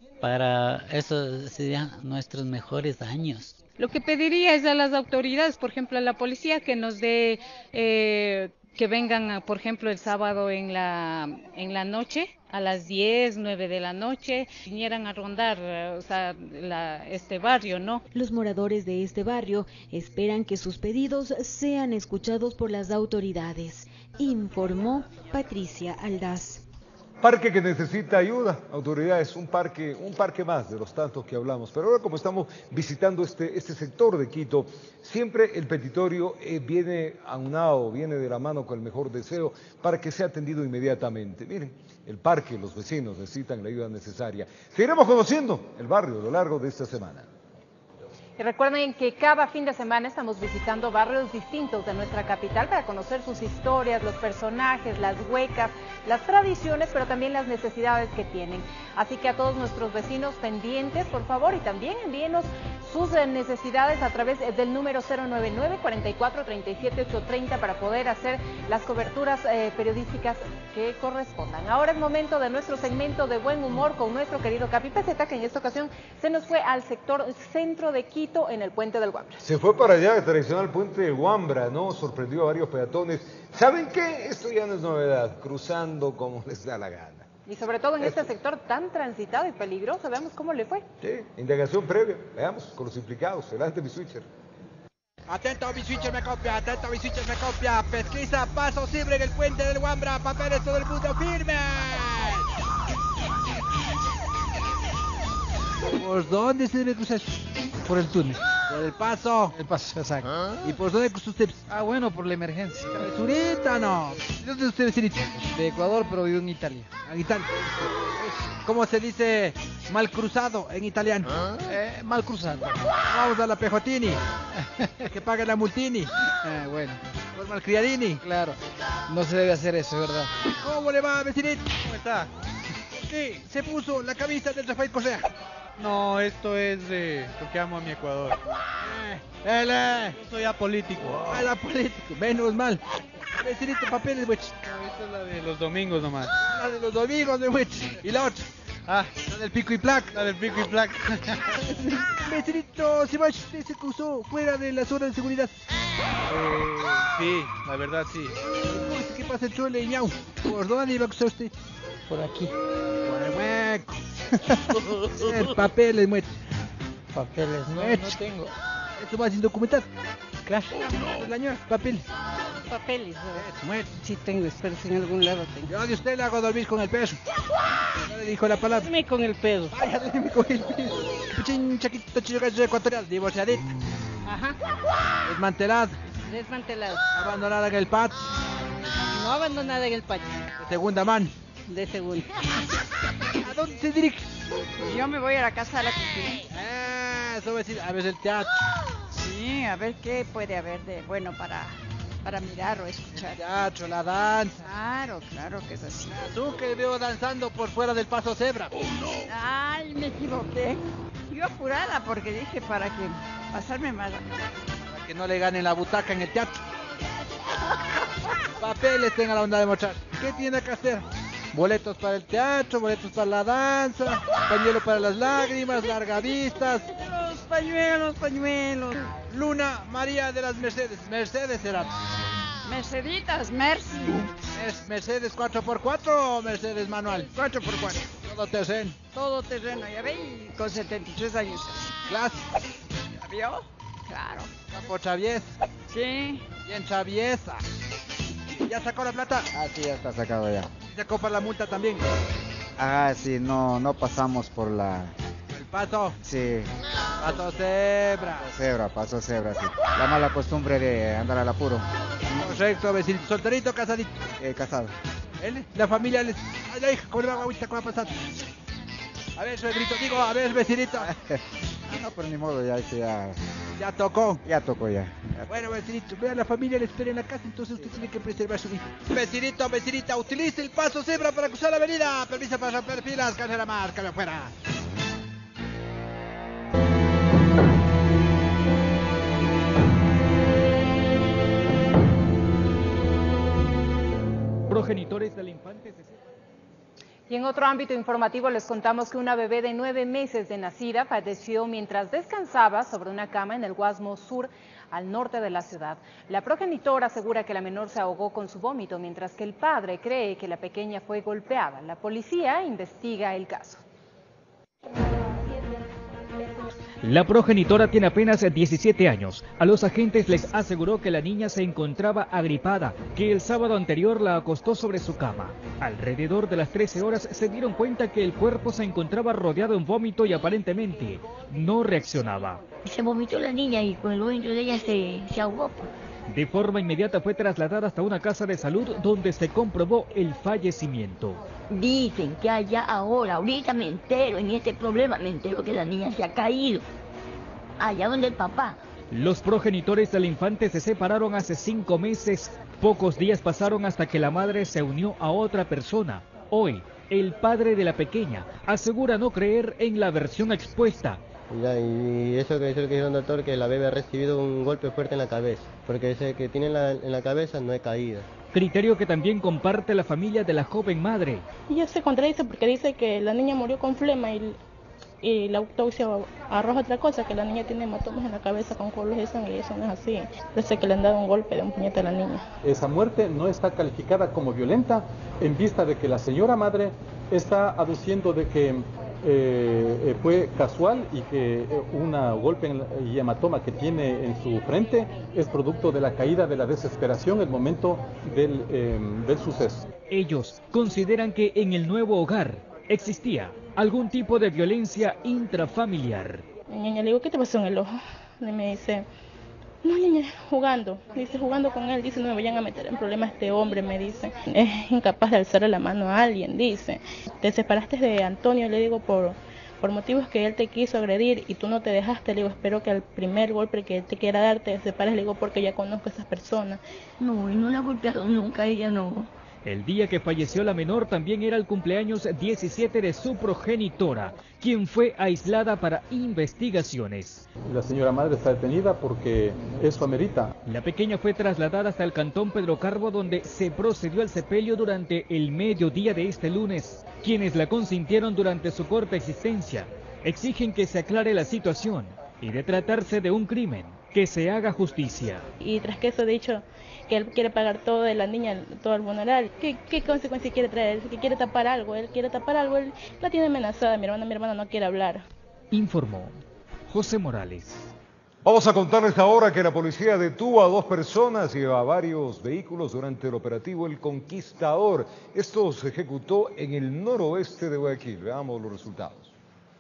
Speaker 4: para eso serían nuestros mejores años.
Speaker 5: Lo que pediría es a las autoridades, por ejemplo a la policía, que nos dé, eh, que vengan, por ejemplo, el sábado en la, en la noche, a las diez, nueve de la noche, vinieran a rondar, o sea, la, este barrio, ¿no?
Speaker 10: Los moradores de este barrio esperan que sus pedidos sean escuchados por las autoridades, informó Patricia Aldaz.
Speaker 2: Parque que necesita ayuda, autoridades, un parque, un parque más de los tantos que hablamos. Pero ahora como estamos visitando este, este sector de Quito, siempre el petitorio eh, viene aunado, viene de la mano con el mejor deseo para que sea atendido inmediatamente. Miren, el parque, los vecinos necesitan la ayuda necesaria. Seguiremos conociendo el barrio a lo largo de esta semana.
Speaker 1: Y recuerden que cada fin de semana estamos visitando barrios distintos de nuestra capital para conocer sus historias, los personajes, las huecas, las tradiciones, pero también las necesidades que tienen. Así que a todos nuestros vecinos pendientes, por favor, y también envíenos sus necesidades a través del número cero nueve nueve, cuatro cuatro, tres siete ocho tres cero para poder hacer las coberturas eh, periodísticas que correspondan. Ahora es momento de nuestro segmento de buen humor con nuestro querido Capi Peseta, que en esta ocasión se nos fue al sector centro de Quito en el puente del Guambra.
Speaker 2: Se fue para allá, el tradicional puente del Guambra, ¿no? Sorprendió a varios peatones. ¿Saben qué? Esto ya no es novedad, cruzando como les da la gana.
Speaker 1: Y sobre todo en este sector tan transitado y peligroso, veamos cómo le fue.
Speaker 2: Sí, indagación previa, veamos, con los implicados. Adelante, mi switcher.
Speaker 9: Atento, mi switcher me copia, atento, mi switcher me copia. Pesquisa, paso libre en el puente del Guambra, papeles todo el mundo firme. ¿Por dónde se debe cruzar?
Speaker 11: Por el túnel.
Speaker 9: Por el paso.
Speaker 11: El paso, exacto.
Speaker 9: ¿Ah? ¿Y por dónde cruzó usted?
Speaker 11: Ah, bueno, por la emergencia.
Speaker 9: Surita, no. ¿De dónde es usted, vecinito?
Speaker 11: De Ecuador, pero vivo en Italia.
Speaker 9: En Italia. ¿Cómo se dice mal cruzado en italiano?
Speaker 11: ¿Ah? Eh, mal cruzado.
Speaker 9: Vamos a la Pejotini. Que pague la multini.
Speaker 11: Eh, bueno.
Speaker 9: Por malcriadini.
Speaker 11: Claro. No se debe hacer eso, es verdad.
Speaker 9: ¿Cómo le va, vecinito? ¿Cómo está? Sí, se puso la camisa del Rafael Correa.
Speaker 11: No, esto es de porque amo a mi Ecuador.
Speaker 9: Eh, ele.
Speaker 11: Yo soy apolítico.
Speaker 9: Ah, apolítico, menos mal. Vecinito, papeles, güey.
Speaker 11: Esta es la de los domingos nomás.
Speaker 9: La de los domingos, güey. ¿Y la otra?
Speaker 11: Ah,
Speaker 9: la del pico y placa.
Speaker 11: La del pico y placa.
Speaker 9: Vecinito, se va, usted se cruzó fuera de la zona de seguridad.
Speaker 11: Eh, sí, la verdad sí.
Speaker 9: ¿Qué pasa el chole y ñau? ¿Por dónde iba a cruzar usted?
Speaker 11: Por aquí.
Speaker 9: Por el hueco. El papeles, güey.
Speaker 11: Papeles, no, no tengo.
Speaker 9: ¿Esto va sin documentar?
Speaker 11: Claro.
Speaker 9: El año, papeles.
Speaker 24: Papeles,
Speaker 9: Muerto.
Speaker 24: Sí tengo, espero en algún lado tengo.
Speaker 9: Yo de usted le hago dormir con el perro. No le dijo la palabra.
Speaker 24: Dime con el perro.
Speaker 9: Vaya, dime con el perro. Puchín, chaquito, chillo, gallo ecuatorial, divorciadita.
Speaker 24: Ajá.
Speaker 9: Desmantelada.
Speaker 24: Desmantelado.
Speaker 9: Abandonada en el patio.
Speaker 24: No abandonada en el patio.
Speaker 9: De segunda mano.
Speaker 24: De segunda.
Speaker 9: ¿A dónde se dirige?
Speaker 24: Yo me voy a la casa de la cultura.
Speaker 9: Ah, eso va a decir, a ver el teatro.
Speaker 24: Sí, a ver qué puede haber de bueno para, para mirar o escuchar.
Speaker 9: El teatro, la danza.
Speaker 24: Claro, claro que es así.
Speaker 9: Tú que veo danzando por fuera del paso cebra.
Speaker 24: Oh, no. Ay, me equivoqué. Yo apurada porque dije para que pasarme más.
Speaker 9: Para que no le ganen la butaca en el teatro. Papeles tenga la onda de mostrar. ¿Qué tiene que hacer? Boletos para el teatro, boletos para la danza, pañuelo para las lágrimas, largavistas.
Speaker 24: Los pañuelos, pañuelos.
Speaker 9: Luna María de las Mercedes. Mercedes será.
Speaker 24: Merceditas, Mercy.
Speaker 9: ¿Es Mercedes cuatro por cuatro o Mercedes manual?
Speaker 24: cuatro por cuatro.
Speaker 9: Todo terreno.
Speaker 24: Todo terreno, ya ve, y con setenta y tres años.
Speaker 9: Clásico.
Speaker 24: ¿Ya vio? Claro.
Speaker 9: Capo Chavies.
Speaker 24: Sí.
Speaker 9: Bien Chaviesa. ¿Ya sacó la plata?
Speaker 6: Ah, sí, ya está sacado ya.
Speaker 9: ¿Sacó para la multa también?
Speaker 6: Ah, sí, no, no pasamos por la...
Speaker 9: ¿El paso?
Speaker 6: Sí.
Speaker 9: Paso cebra.
Speaker 6: Cebra, paso cebra, sí. La mala costumbre de andar al apuro.
Speaker 9: Correcto, vecino. ¿Solterito o casadito?
Speaker 6: Eh, casado.
Speaker 9: ¿Él? La familia, les... Ay, la hija, ¿cómo le va, agüita? ¿Cómo va a pasar? A ver, suegrito, digo, a ver, vecinito.
Speaker 6: No, pero ni modo, ya, ya...
Speaker 9: Ya tocó.
Speaker 6: Ya tocó, ya. ya.
Speaker 9: Bueno, vecinito, vea, la familia le espera en la casa, entonces usted tiene que preservar su vida. Vecinito, vecinita, utilice el paso cebra para cruzar la avenida. Permiso para romper filas, carrera más, cambio afuera.
Speaker 12: Progenitores del infante se...
Speaker 1: Y en otro ámbito informativo les contamos que una bebé de nueve meses de nacida falleció mientras descansaba sobre una cama en el Guasmo Sur, al norte de la ciudad. La progenitora asegura que la menor se ahogó con su vómito, mientras que el padre cree que la pequeña fue golpeada. La policía investiga el caso.
Speaker 12: La progenitora tiene apenas diecisiete años. A los agentes les aseguró que la niña se encontraba agripada, que el sábado anterior la acostó sobre su cama. Alrededor de las trece horas se dieron cuenta que el cuerpo se encontraba rodeado en vómito y aparentemente no reaccionaba.
Speaker 13: Se vomitó la niña y con el vómito de ella se, se ahogó.
Speaker 12: De forma inmediata fue trasladada hasta una casa de salud donde se comprobó el fallecimiento.
Speaker 13: Dicen que allá ahora, ahorita me entero, en este problema me entero que la niña se ha caído. Allá donde el papá.
Speaker 12: Los progenitores del infante se separaron hace cinco meses. Pocos días pasaron hasta que la madre se unió a otra persona. Hoy, el padre de la pequeña asegura no creer en la versión expuesta.
Speaker 14: Ya, y eso que, eso que dijo el doctor, que la bebé ha recibido un golpe fuerte en la cabeza, porque ese que tiene en la, en la cabeza no es caída.
Speaker 12: Criterio que también comparte la familia de la joven madre.
Speaker 15: Ella se contradice porque dice que la niña murió con flema y, y la autopsia arroja otra cosa, que la niña tiene hematomas en la cabeza con coágulos de sangre y eso no es así. Parece que le han dado un golpe de un puñete a la niña.
Speaker 16: Esa muerte no está calificada como violenta en vista de que la señora madre está aduciendo de que Eh, fue casual y que un golpe y hematoma que tiene en su frente es producto de la caída de la desesperación en el momento del, eh, del suceso.
Speaker 12: Ellos consideran que en el nuevo hogar existía algún tipo de violencia intrafamiliar.
Speaker 15: Mi niña le digo, ¿qué te pasó en el ojo? Y me dice, no, niña, jugando. Dice, jugando con él. Dice, no me vayan a meter en problemas este hombre, me dice. Es incapaz de alzarle la mano a alguien, dice. Te separaste de Antonio, le digo, por, por motivos que él te quiso agredir y tú no te dejaste. Le digo, espero que al primer golpe que te quiera dar te separes, le digo, porque ya conozco a esas personas.
Speaker 13: No, y no la ha golpeado nunca, ella no.
Speaker 12: El día que falleció la menor también era el cumpleaños diecisiete de su progenitora, quien fue aislada para investigaciones.
Speaker 16: La señora madre está detenida porque eso amerita.
Speaker 12: La pequeña fue trasladada hasta el cantón Pedro Carbo, donde se procedió al sepelio durante el mediodía de este lunes. Quienes la consintieron durante su corta existencia exigen que se aclare la situación y, de tratarse de un crimen, que se haga justicia.
Speaker 15: Y tras que eso de hecho que él quiere pagar todo de la niña, todo el funeral, ¿qué, qué consecuencia quiere traer? Que quiere tapar algo, él quiere tapar algo, él la tiene amenazada, mi hermana, mi hermana no quiere hablar.
Speaker 12: Informó José Morales.
Speaker 2: Vamos a contarles ahora que la policía detuvo a dos personas y a varios vehículos durante el operativo El Conquistador. Esto se ejecutó en el noroeste de Guayaquil. Veamos los resultados.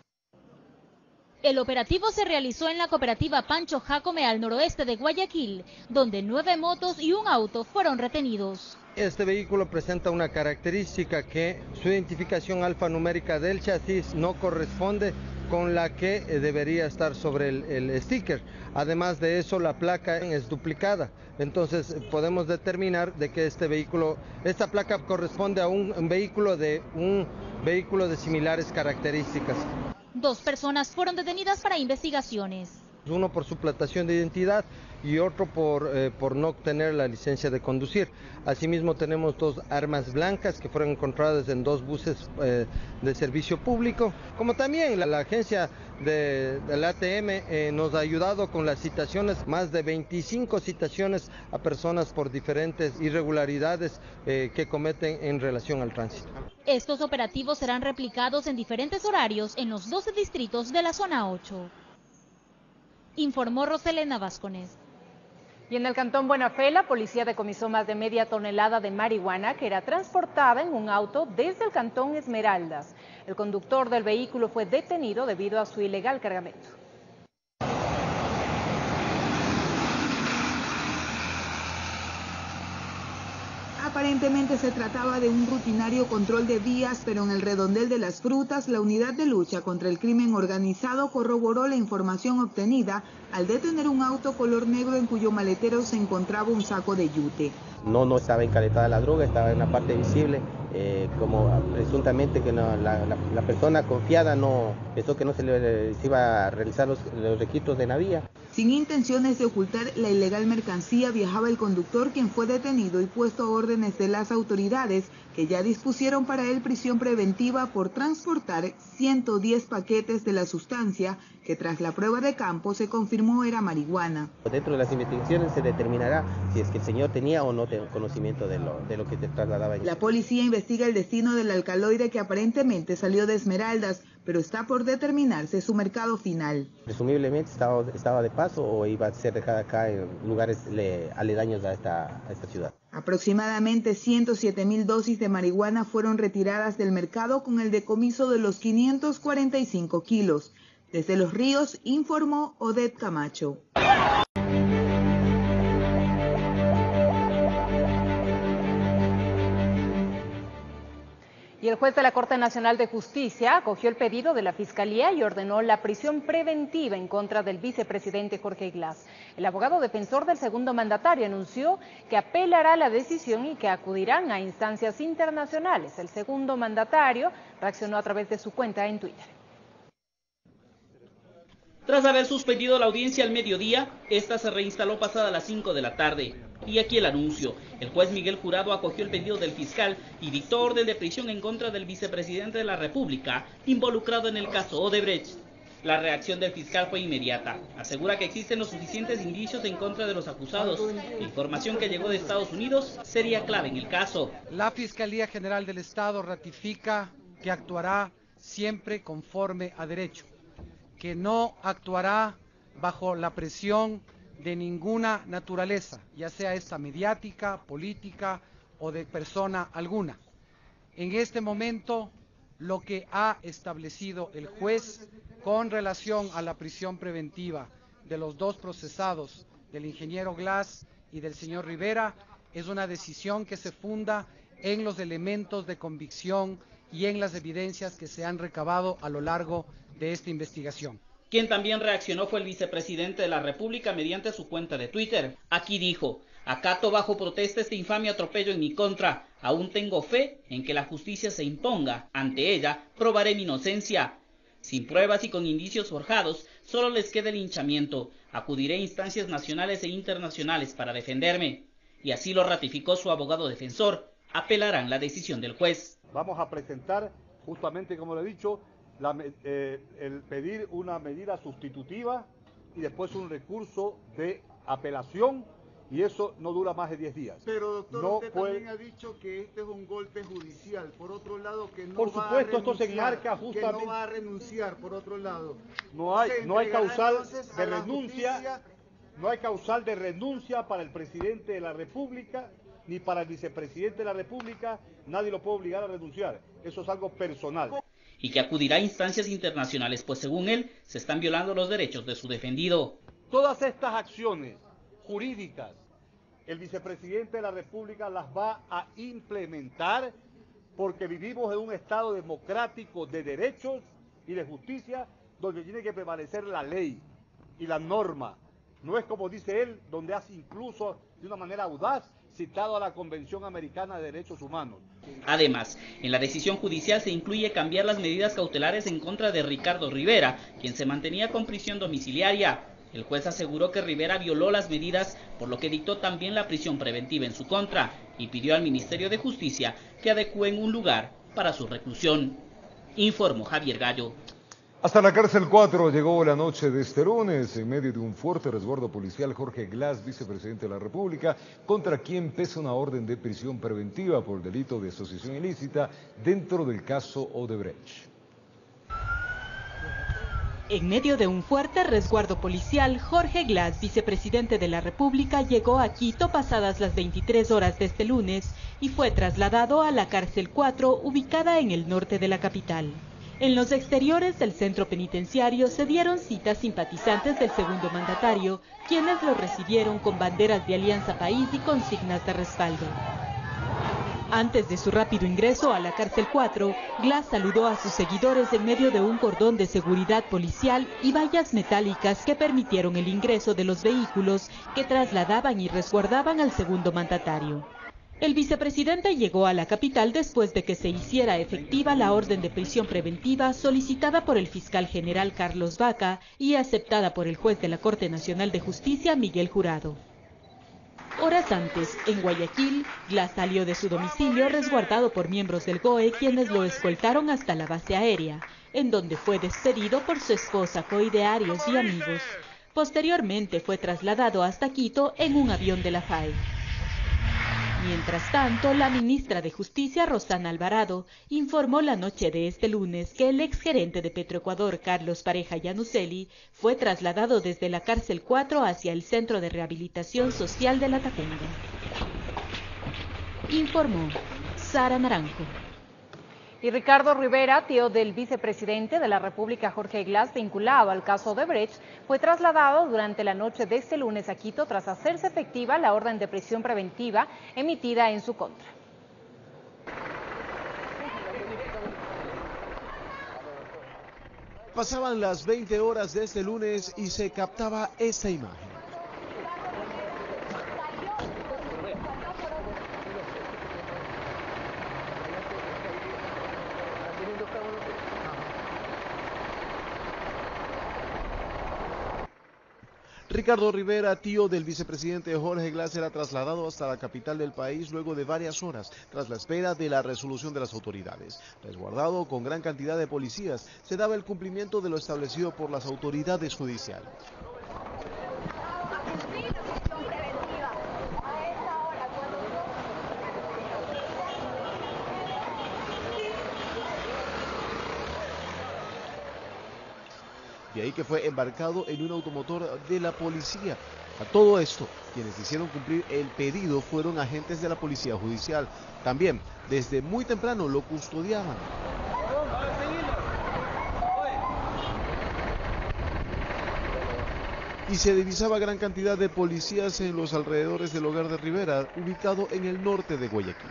Speaker 7: El operativo se realizó en la cooperativa Pancho Jácome al noroeste de Guayaquil, donde nueve motos y un auto fueron retenidos.
Speaker 17: Este vehículo presenta una característica que su identificación alfanumérica del chasis no corresponde con la que debería estar sobre el, el sticker. Además de eso, la placa es duplicada. Entonces podemos determinar de que este vehículo, esta placa corresponde a un, un vehículo de un vehículo de similares características.
Speaker 7: Dos personas fueron detenidas para investigaciones.
Speaker 17: Uno por suplantación de identidad y otro por, eh, por no obtener la licencia de conducir. Asimismo tenemos dos armas blancas que fueron encontradas en dos buses eh, de servicio público. Como también la, la agencia de, del A T M eh, nos ha ayudado con las citaciones, más de veinticinco citaciones a personas por diferentes irregularidades eh, que cometen en relación al tránsito.
Speaker 7: Estos operativos serán replicados en diferentes horarios en los doce distritos de la zona ocho. Informó Roselena Vázquez.
Speaker 1: Y en el cantón Buena Fe, la policía decomisó más de media tonelada de marihuana que era transportada en un auto desde el cantón Esmeraldas. El conductor del vehículo fue detenido debido a su ilegal cargamento.
Speaker 18: Aparentemente se trataba de un rutinario control de vías, pero en el redondel de las frutas, la unidad de lucha contra el crimen organizado corroboró la información obtenida al detener un auto color negro en cuyo maletero se encontraba un saco de yute.
Speaker 19: No, no estaba encaletada la droga, estaba en la parte visible, eh, como presuntamente que no, la, la, la persona confiada no pensó que no se le se iba a realizar los, los requisitos de navío.
Speaker 18: Sin intenciones de ocultar la ilegal mercancía, viajaba el conductor, quien fue detenido y puesto a órdenes de las autoridades, que ya dispusieron para él prisión preventiva por transportar ciento diez paquetes de la sustancia, que tras la prueba de campo se confirmó era marihuana.
Speaker 19: Dentro de las investigaciones se determinará si es que el señor tenía o no conocimiento de lo, de lo que se trasladaba.
Speaker 18: La policía investiga el destino del alcaloide, que aparentemente salió de Esmeraldas, pero está por determinarse su mercado final.
Speaker 19: Presumiblemente estaba, estaba de paso o iba a ser dejada acá en lugares le, aledaños a esta, a esta ciudad.
Speaker 18: Aproximadamente ciento siete mil dosis de marihuana fueron retiradas del mercado con el decomiso de los quinientos cuarenta y cinco kilos. Desde Los Ríos, informó Odette Camacho.
Speaker 1: Y el juez de la Corte Nacional de Justicia acogió el pedido de la Fiscalía y ordenó la prisión preventiva en contra del vicepresidente Jorge Glass. El abogado defensor del segundo mandatario anunció que apelará la decisión y que acudirán a instancias internacionales. El segundo mandatario reaccionó a través de su cuenta en Twitter.
Speaker 20: Tras haber suspendido la audiencia al mediodía, esta se reinstaló pasada las cinco de la tarde. Y aquí el anuncio. El juez Miguel Jurado acogió el pedido del fiscal y dictó orden de prisión en contra del vicepresidente de la República, involucrado en el caso Odebrecht. La reacción del fiscal fue inmediata. Asegura que existen los suficientes indicios en contra de los acusados. La información que llegó de Estados Unidos sería clave en el caso.
Speaker 21: La Fiscalía General del Estado ratifica que actuará siempre conforme a derecho, que no actuará bajo la presión de ninguna naturaleza, ya sea esta mediática, política o de persona alguna. En este momento, lo que ha establecido el juez con relación a la prisión preventiva de los dos procesados, del ingeniero Glass y del señor Rivera, es una decisión que se funda en los elementos de convicción y en las evidencias que se han recabado a lo largo de esta investigación.
Speaker 20: Quien también reaccionó fue el vicepresidente de la República mediante su cuenta de Twitter. Aquí dijo: Acato bajo protesta este infame atropello en mi contra. Aún tengo fe en que la justicia se imponga. Ante ella, probaré mi inocencia. Sin pruebas y con indicios forjados, solo les queda el linchamiento. Acudiré a instancias nacionales e internacionales para defenderme. Y así lo ratificó su abogado defensor. Apelarán la decisión del juez.
Speaker 3: Vamos a presentar, justamente como lo he dicho, la, eh, el pedir una medida sustitutiva y después un recurso de apelación, y eso no dura más de diez días.
Speaker 8: Pero doctor,
Speaker 3: no
Speaker 8: usted
Speaker 3: puede...
Speaker 8: también ha dicho que este es un golpe judicial, por otro lado que no
Speaker 3: por
Speaker 8: va
Speaker 3: supuesto,
Speaker 8: a
Speaker 3: esto se enmarca
Speaker 8: justamente...
Speaker 3: justamente...
Speaker 8: que no va a renunciar, por otro lado.
Speaker 3: No hay, no hay causal de
Speaker 8: la
Speaker 3: renuncia,
Speaker 8: justicia...
Speaker 3: no hay causal de renuncia para el presidente de la República, ni para el vicepresidente de la República, nadie lo puede obligar a renunciar, eso es algo personal.
Speaker 20: Y que acudirá a instancias internacionales, pues según él, se están violando los derechos de su defendido.
Speaker 3: Todas estas acciones jurídicas, el vicepresidente de la República las va a implementar porque vivimos en un Estado democrático de derechos y de justicia donde tiene que prevalecer la ley y la norma. No es como dice él, donde hace incluso de una manera audaz citado a la Convención Americana de Derechos Humanos.
Speaker 20: Además, en la decisión judicial se incluye cambiar las medidas cautelares en contra de Ricardo Rivera, quien se mantenía con prisión domiciliaria. El juez aseguró que Rivera violó las medidas, por lo que dictó también la prisión preventiva en su contra y pidió al Ministerio de Justicia que adecúen un lugar para su reclusión. Informó Javier Gallo.
Speaker 2: Hasta la cárcel cuatro llegó la noche de este lunes, en medio de un fuerte resguardo policial, Jorge Glass, vicepresidente de la República, contra quien pesa una orden de prisión preventiva por delito de asociación ilícita dentro del caso Odebrecht.
Speaker 22: En medio de un fuerte resguardo policial, Jorge Glass, vicepresidente de la República, llegó a Quito pasadas las veintitrés horas de este lunes y fue trasladado a la cárcel cuatro, ubicada en el norte de la capital. En los exteriores del centro penitenciario se dieron cita simpatizantes del segundo mandatario, quienes lo recibieron con banderas de Alianza País y consignas de respaldo. Antes de su rápido ingreso a la cárcel cuatro, Glass saludó a sus seguidores en medio de un cordón de seguridad policial y vallas metálicas que permitieron el ingreso de los vehículos que trasladaban y resguardaban al segundo mandatario. El vicepresidente llegó a la capital después de que se hiciera efectiva la orden de prisión preventiva solicitada por el fiscal general Carlos Vaca y aceptada por el juez de la Corte Nacional de Justicia, Miguel Jurado. Horas antes, en Guayaquil, Glass salió de su domicilio resguardado por miembros del G O E, quienes lo escoltaron hasta la base aérea, en donde fue despedido por su esposa, coidearios y amigos. Posteriormente fue trasladado hasta Quito en un avión de la F A E. Mientras tanto, la ministra de Justicia, Rosana Alvarado, informó la noche de este lunes que el exgerente de Petroecuador, Carlos Pareja Yanuseli, fue trasladado desde la cárcel cuatro hacia el Centro de Rehabilitación Social de La Tacunga. Informó Sara Naranjo.
Speaker 1: Y Ricardo Rivera, tío del vicepresidente de la República, Jorge Glass, vinculado al caso Odebrecht, fue trasladado durante la noche de este lunes a Quito tras hacerse efectiva la orden de prisión preventiva emitida en su contra.
Speaker 23: Pasaban las veinte horas de este lunes y se captaba esta imagen. Ricardo Rivera, tío del vicepresidente Jorge Glass, era trasladado hasta la capital del país luego de varias horas, tras la espera de la resolución de las autoridades. Resguardado con gran cantidad de policías, se daba el cumplimiento de lo establecido por las autoridades judiciales. De ahí que fue embarcado en un automotor de la policía. A todo esto, quienes hicieron cumplir el pedido fueron agentes de la Policía Judicial. También, desde muy temprano, lo custodiaban. Y se divisaba gran cantidad de policías en los alrededores del hogar de Rivera, ubicado en el norte de Guayaquil.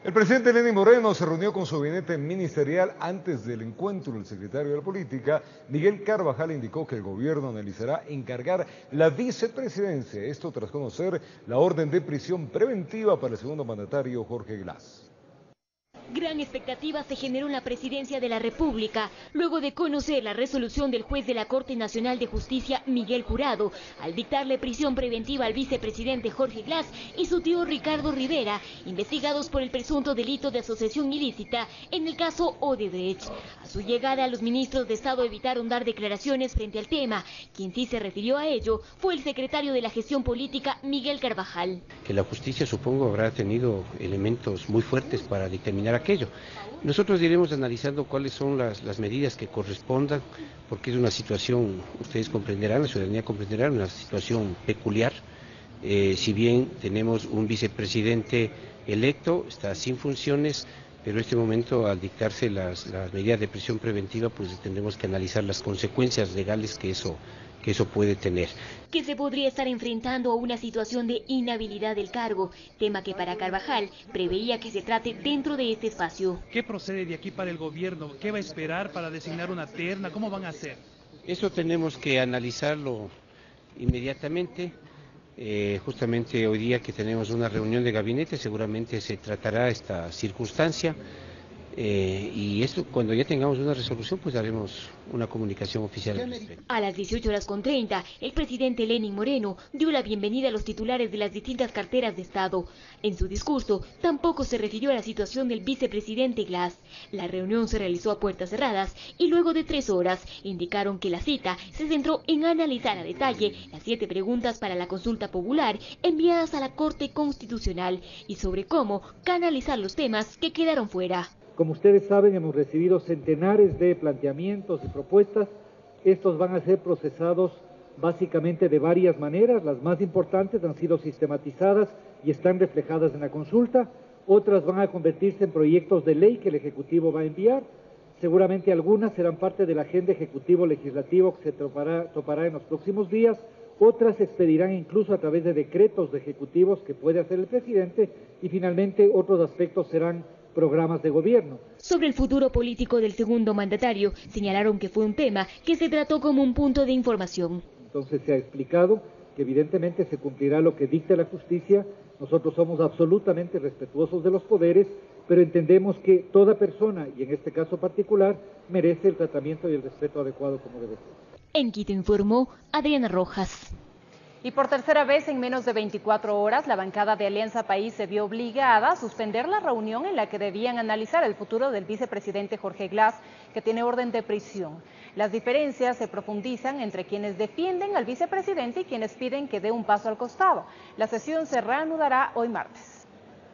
Speaker 2: El presidente Lenín Moreno se reunió con su gabinete ministerial antes del encuentro. El secretario de la Política, Miguel Carvajal, indicó que el gobierno analizará encargar la vicepresidencia. Esto tras conocer la orden de prisión preventiva para el segundo mandatario Jorge Glass.
Speaker 4: Gran expectativa se generó en la presidencia de la República luego de conocer la resolución del juez de la Corte Nacional de Justicia, Miguel Jurado, al dictarle prisión preventiva al vicepresidente Jorge Glass y su tío Ricardo Rivera, investigados por el presunto delito de asociación ilícita en el caso Odebrecht. A su llegada, los ministros de Estado evitaron dar declaraciones frente al tema. Quien sí se refirió a ello fue el secretario de la Gestión Política, Miguel Carvajal.
Speaker 5: Que la justicia, supongo, habrá tenido elementos muy fuertes para dictaminar aquello. Nosotros iremos analizando cuáles son las, las medidas que correspondan, porque es una situación, ustedes comprenderán, la ciudadanía comprenderá, una situación peculiar. Eh, si bien tenemos un vicepresidente electo, está sin funciones, pero en este momento, al dictarse las, las medidas de prisión preventiva, pues tendremos que analizar las consecuencias legales que eso, que eso puede tener.
Speaker 4: Que se podría estar enfrentando a una situación de inhabilidad del cargo, tema que para Carvajal preveía que se trate dentro de este espacio.
Speaker 10: ¿Qué procede de aquí para el gobierno? ¿Qué va a esperar para designar una terna? ¿Cómo van a hacer?
Speaker 5: Eso tenemos que analizarlo inmediatamente. Eh, justamente hoy día que tenemos una reunión de gabinete, seguramente se tratará esta circunstancia. Eh, y esto, cuando ya tengamos una resolución, pues haremos una comunicación oficial al respecto.
Speaker 4: A las dieciocho horas con treinta, el presidente Lenín Moreno dio la bienvenida a los titulares de las distintas carteras de Estado. En su discurso, tampoco se refirió a la situación del vicepresidente Glass. La reunión se realizó a puertas cerradas y luego de tres horas indicaron que la cita se centró en analizar a detalle las siete preguntas para la consulta popular enviadas a la Corte Constitucional y sobre cómo canalizar los temas que quedaron fuera.
Speaker 11: Como ustedes saben, hemos recibido centenares de planteamientos y propuestas. Estos van a ser procesados básicamente de varias maneras. Las más importantes han sido sistematizadas y están reflejadas en la consulta. Otras van a convertirse en proyectos de ley que el Ejecutivo va a enviar. Seguramente algunas serán parte de la agenda ejecutivo-legislativo que se topará, topará en los próximos días. Otras se expedirán incluso a través de decretos de ejecutivos que puede hacer el presidente. Y finalmente otros aspectos serán programas de gobierno.
Speaker 4: Sobre el futuro político del segundo mandatario, señalaron que fue un tema que se trató como un punto de información.
Speaker 11: Entonces se ha explicado que evidentemente se cumplirá lo que dicta la justicia. Nosotros somos absolutamente respetuosos de los poderes, pero entendemos que toda persona, y en este caso particular, merece el tratamiento y el respeto adecuado como debe ser.
Speaker 4: En Quito informó Adriana Rojas.
Speaker 1: Y por tercera vez en menos de veinticuatro horas, la bancada de Alianza País se vio obligada a suspender la reunión en la que debían analizar el futuro del vicepresidente Jorge Glass, que tiene orden de prisión. Las diferencias se profundizan entre quienes defienden al vicepresidente y quienes piden que dé un paso al costado. La sesión se reanudará hoy martes.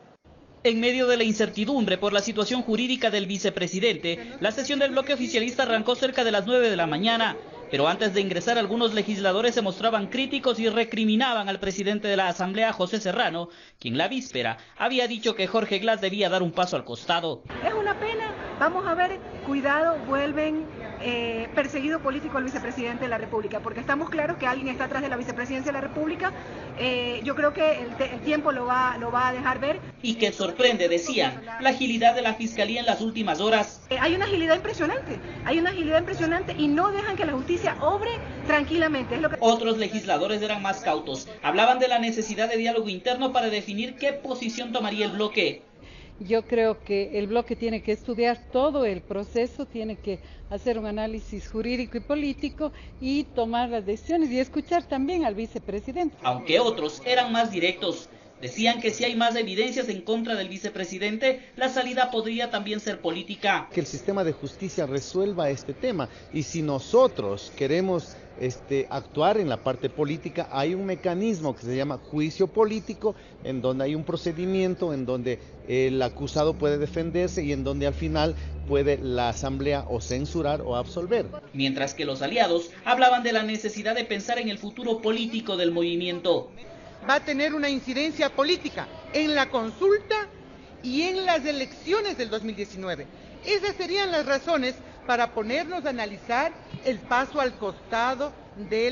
Speaker 20: En medio de la incertidumbre por la situación jurídica del vicepresidente, la sesión del bloque oficialista arrancó cerca de las nueve de la mañana. Pero antes de ingresar, algunos legisladores se mostraban críticos y recriminaban al presidente de la Asamblea, José Serrano, quien la víspera había dicho que Jorge Glass debía dar un paso al costado.
Speaker 25: Es una pena, vamos a ver, cuidado, vuelven eh, perseguido político al vicepresidente de la República, porque estamos claros que alguien está atrás de la vicepresidencia de la República. Eh, yo creo que el, el tiempo lo va, lo va a dejar ver.
Speaker 20: Y que sorprende, decían, la agilidad de la Fiscalía en las últimas horas.
Speaker 25: Eh, hay una agilidad impresionante, hay una agilidad impresionante y no dejan que la justicia obre tranquilamente. Es lo que...
Speaker 20: Otros legisladores eran más cautos. Hablaban de la necesidad de diálogo interno para definir qué posición tomaría el bloque.
Speaker 26: Yo creo que el bloque tiene que estudiar todo el proceso, tiene que hacer un análisis jurídico y político y tomar las decisiones y escuchar también al vicepresidente.
Speaker 20: Aunque otros eran más directos. Decían que si hay más evidencias en contra del vicepresidente, la salida podría también ser política.
Speaker 27: Que el sistema de justicia resuelva este tema, y si nosotros queremos este, actuar en la parte política, hay un mecanismo que se llama juicio político, en donde hay un procedimiento, en donde el acusado puede defenderse y en donde al final puede la Asamblea o censurar o absolver.
Speaker 20: Mientras que los aliados hablaban de la necesidad de pensar en el futuro político del movimiento.
Speaker 28: Va a tener una incidencia política en la consulta y en las elecciones del dos mil diecinueve. Esas serían las razones para ponernos a analizar el paso al costado del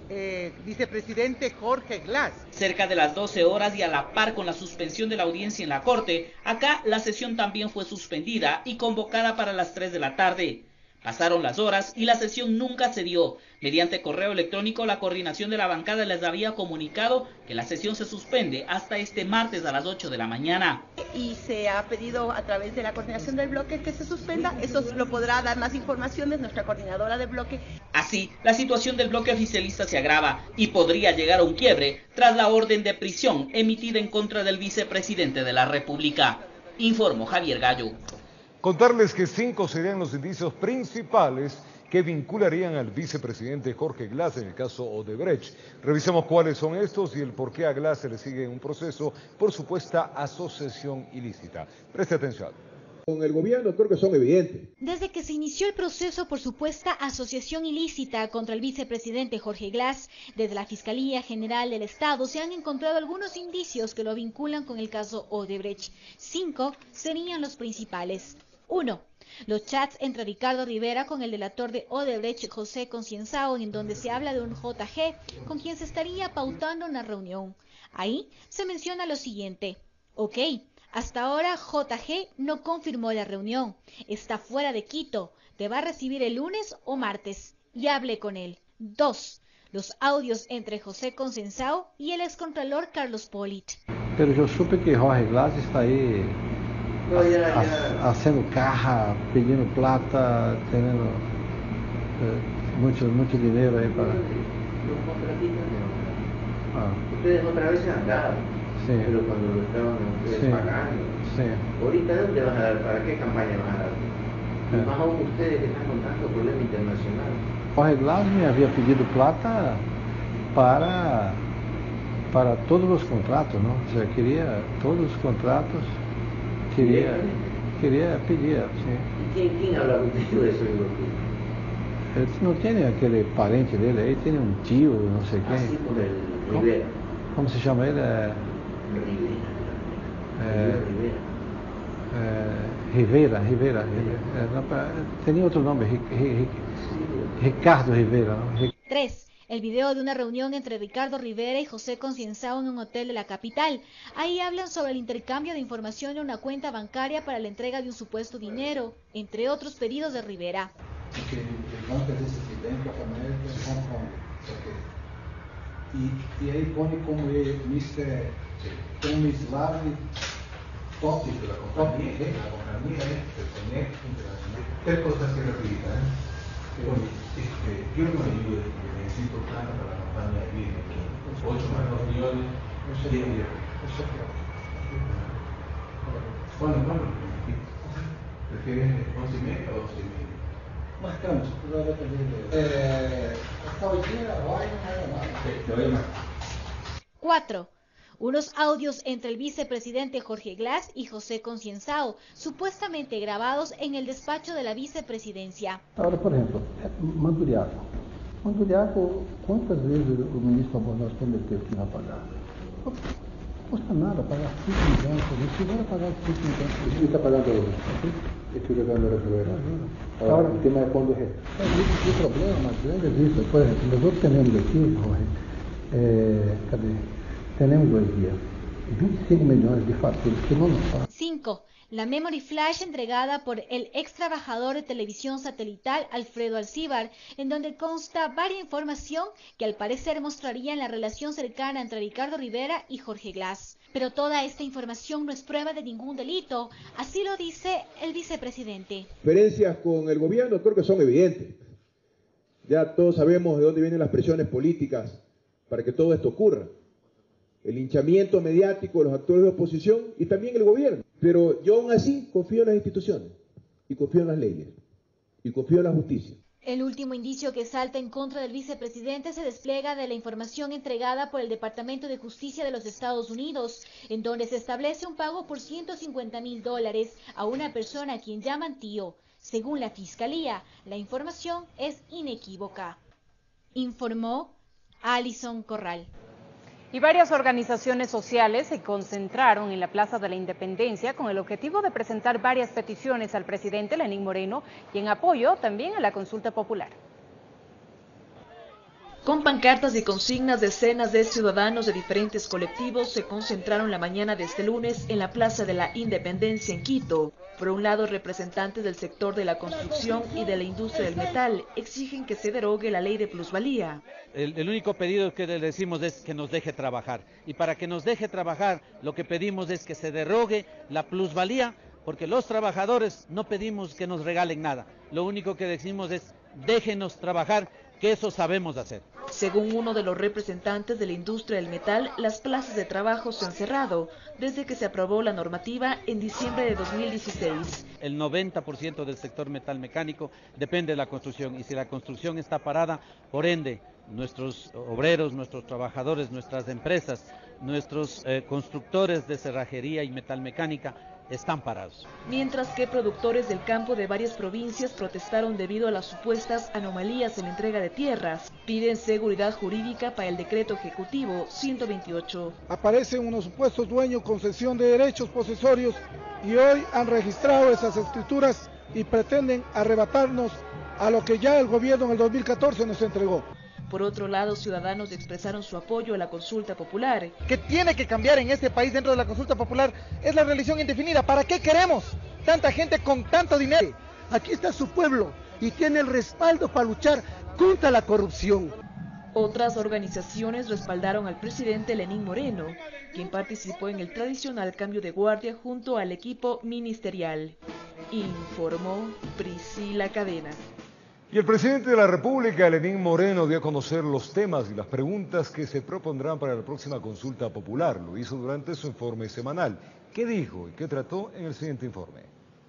Speaker 28: eh, vicepresidente Jorge Glass.
Speaker 20: Cerca de las doce horas y a la par con la suspensión de la audiencia en la Corte, acá la sesión también fue suspendida y convocada para las tres de la tarde. Pasaron las horas y la sesión nunca se dio. Mediante correo electrónico, la coordinación de la bancada les había comunicado que la sesión se suspende hasta este martes a las ocho de la mañana.
Speaker 6: Y se ha pedido a través de la coordinación del bloque que se suspenda. Eso lo podrá dar más informaciones nuestra coordinadora de bloque.
Speaker 20: Así, la situación del bloque oficialista se agrava y podría llegar a un quiebre tras la orden de prisión emitida en contra del vicepresidente de la República. Informó Javier Gallo.
Speaker 2: Contarles que cinco serían los indicios principales que vincularían al vicepresidente Jorge Glass en el caso Odebrecht. Revisemos cuáles son estos y el por qué a Glass se le sigue un proceso por supuesta asociación ilícita. Preste atención.
Speaker 9: Con el gobierno creo que son evidentes.
Speaker 4: Desde que se inició el proceso por supuesta asociación ilícita contra el vicepresidente Jorge Glass, desde la Fiscalía General del Estado se han encontrado algunos indicios que lo vinculan con el caso Odebrecht. Cinco serían los principales. Uno. Los chats entre Ricardo Rivera con el delator de Odebrecht, José Concienzao, en donde se habla de un J G con quien se estaría pautando una reunión. Ahí se menciona lo siguiente. Ok, hasta ahora J G no confirmó la reunión. Está fuera de Quito. Te va a recibir el lunes o martes. Y hablé con él. Dos. Los audios entre José Concienzao y el excontralor Carlos Polit.
Speaker 12: Pero yo supe que Jorge Glass está ahí haciendo caja, pedindo plata, teniendo eh, mucho, mucho dinero ahí para...
Speaker 13: Ah. Ustedes otra vez se han dado, sí. Pero cuando lo estaban ustedes sí. pagando. Sí. Ahorita ¿dónde vas a dar? ¿Para qué campaña vas a dar? Sí. Y más aún ustedes que están con tanto problema internacional.
Speaker 12: Jorge Glass me había pedido plata para, para todos los contratos, ¿no? O sea, quería todos los contratos. Quería, quería pedir, sí.
Speaker 13: ¿Y quién, quién habla contigo de eso?
Speaker 12: Él no tiene aquel parente dele ahí, tiene un tío, no sé qué.
Speaker 13: Así por el
Speaker 12: ¿Cómo,
Speaker 13: Rivera.
Speaker 12: ¿Cómo se llama él? Eh,
Speaker 13: Rivera.
Speaker 12: Eh, Rivera, Rivera. Rivera. Tenía otro nombre, Ricardo Rivera, ¿no?
Speaker 4: Tres. El video de una reunión entre Ricardo Rivera y José Concienzao en un hotel de la capital. Ahí hablan sobre el intercambio de información en una cuenta bancaria para la entrega de un supuesto dinero, entre otros pedidos de Rivera.
Speaker 12: Y, y ahí pone como mister Tomislav Top de la compañía, de la compañía, de ¿qué cosas que repita? Yo no ayudo, necesito plata para la campaña de vida, ocho más millones, diez millones. ¿Cuándo, cuándo? ¿Prefieres once y media o doce y media? Más canso, hasta hoy día, hoy no hay más.
Speaker 4: Cuatro. Unos audios entre el vicepresidente Jorge Glass y José Concienzao, supuestamente grabados en el despacho de la vicepresidencia.
Speaker 12: Ahora, por ejemplo, Manduriaco. Manduriaco, ¿cuántas veces el ministro Albornoz prometió que iba a pagar? No cuesta nada pagar cinco millones, si van a pagar cinco millones. ¿Y está pagando hoy? Estoy llegando a resolver. Ahora, Ahora, el tema de fondos es este. El problema más grande es eso. Por ejemplo, nosotros tenemos aquí, Jorge, eh, cadê? Tenemos hoy día veinticinco millones de facturas que no nos pagan.
Speaker 4: cinco. La memory flash entregada por el ex trabajador de televisión satelital Alfredo Alcíbar, en donde consta varia información que al parecer mostrarían la relación cercana entre Ricardo Rivera y Jorge Glass. Pero toda esta información no es prueba de ningún delito, así lo dice el vicepresidente.
Speaker 9: Diferencias con el gobierno creo que son evidentes. Ya todos sabemos de dónde vienen las presiones políticas para que todo esto ocurra. El linchamiento mediático de los actores de oposición y también el gobierno. Pero yo aún así confío en las instituciones y confío en las leyes y confío en la justicia.
Speaker 4: El último indicio que salta en contra del vicepresidente se despliega de la información entregada por el Departamento de Justicia de los Estados Unidos, en donde se establece un pago por ciento cincuenta mil dólares a una persona a quien llaman tío. Según la Fiscalía, la información es inequívoca. Informó Alison Corral.
Speaker 1: Y varias organizaciones sociales se concentraron en la Plaza de la Independencia con el objetivo de presentar varias peticiones al presidente Lenín Moreno y en apoyo también a la consulta popular.
Speaker 7: Con pancartas y consignas, decenas de ciudadanos de diferentes colectivos se concentraron la mañana de este lunes en la Plaza de la Independencia en Quito. Por un lado, representantes del sector de la construcción y de la industria del metal exigen que se derogue la ley de plusvalía.
Speaker 14: El, el único pedido que le decimos es que nos deje trabajar. Y para que nos deje trabajar, lo que pedimos es que se derogue la plusvalía, porque los trabajadores no pedimos que nos regalen nada. Lo único que decimos es déjenos trabajar, que eso sabemos hacer.
Speaker 7: Según uno de los representantes de la industria del metal, las plazas de trabajo se han cerrado desde que se aprobó la normativa en diciembre de dos mil dieciséis.
Speaker 14: El noventa por ciento del sector metal mecánico depende de la construcción, y si la construcción está parada, por ende, nuestros obreros, nuestros trabajadores, nuestras empresas, nuestros eh, constructores de cerrajería y metal mecánica están parados.
Speaker 7: Mientras que productores del campo de varias provincias protestaron debido a las supuestas anomalías en la entrega de tierras, piden seguridad jurídica para el decreto ejecutivo ciento veintiocho.
Speaker 15: Aparecen unos supuestos dueños con cesión de derechos posesorios y hoy han registrado esas escrituras y pretenden arrebatarnos a lo que ya el gobierno en el dos mil catorce nos entregó.
Speaker 7: Por otro lado, ciudadanos expresaron su apoyo a la consulta popular.
Speaker 28: Que tiene que cambiar en este país dentro de la consulta popular es la reelección indefinida. ¿Para qué queremos tanta gente con tanto dinero?
Speaker 16: Aquí está su pueblo y tiene el respaldo para luchar contra la corrupción.
Speaker 7: Otras organizaciones respaldaron al presidente Lenín Moreno, quien participó en el tradicional cambio de guardia junto al equipo ministerial. Informó Priscila Cadena.
Speaker 2: Y el presidente de la República, Lenín Moreno, dio a conocer los temas y las preguntas que se propondrán para la próxima consulta popular. Lo hizo durante su informe semanal. ¿Qué dijo y qué trató en el siguiente informe?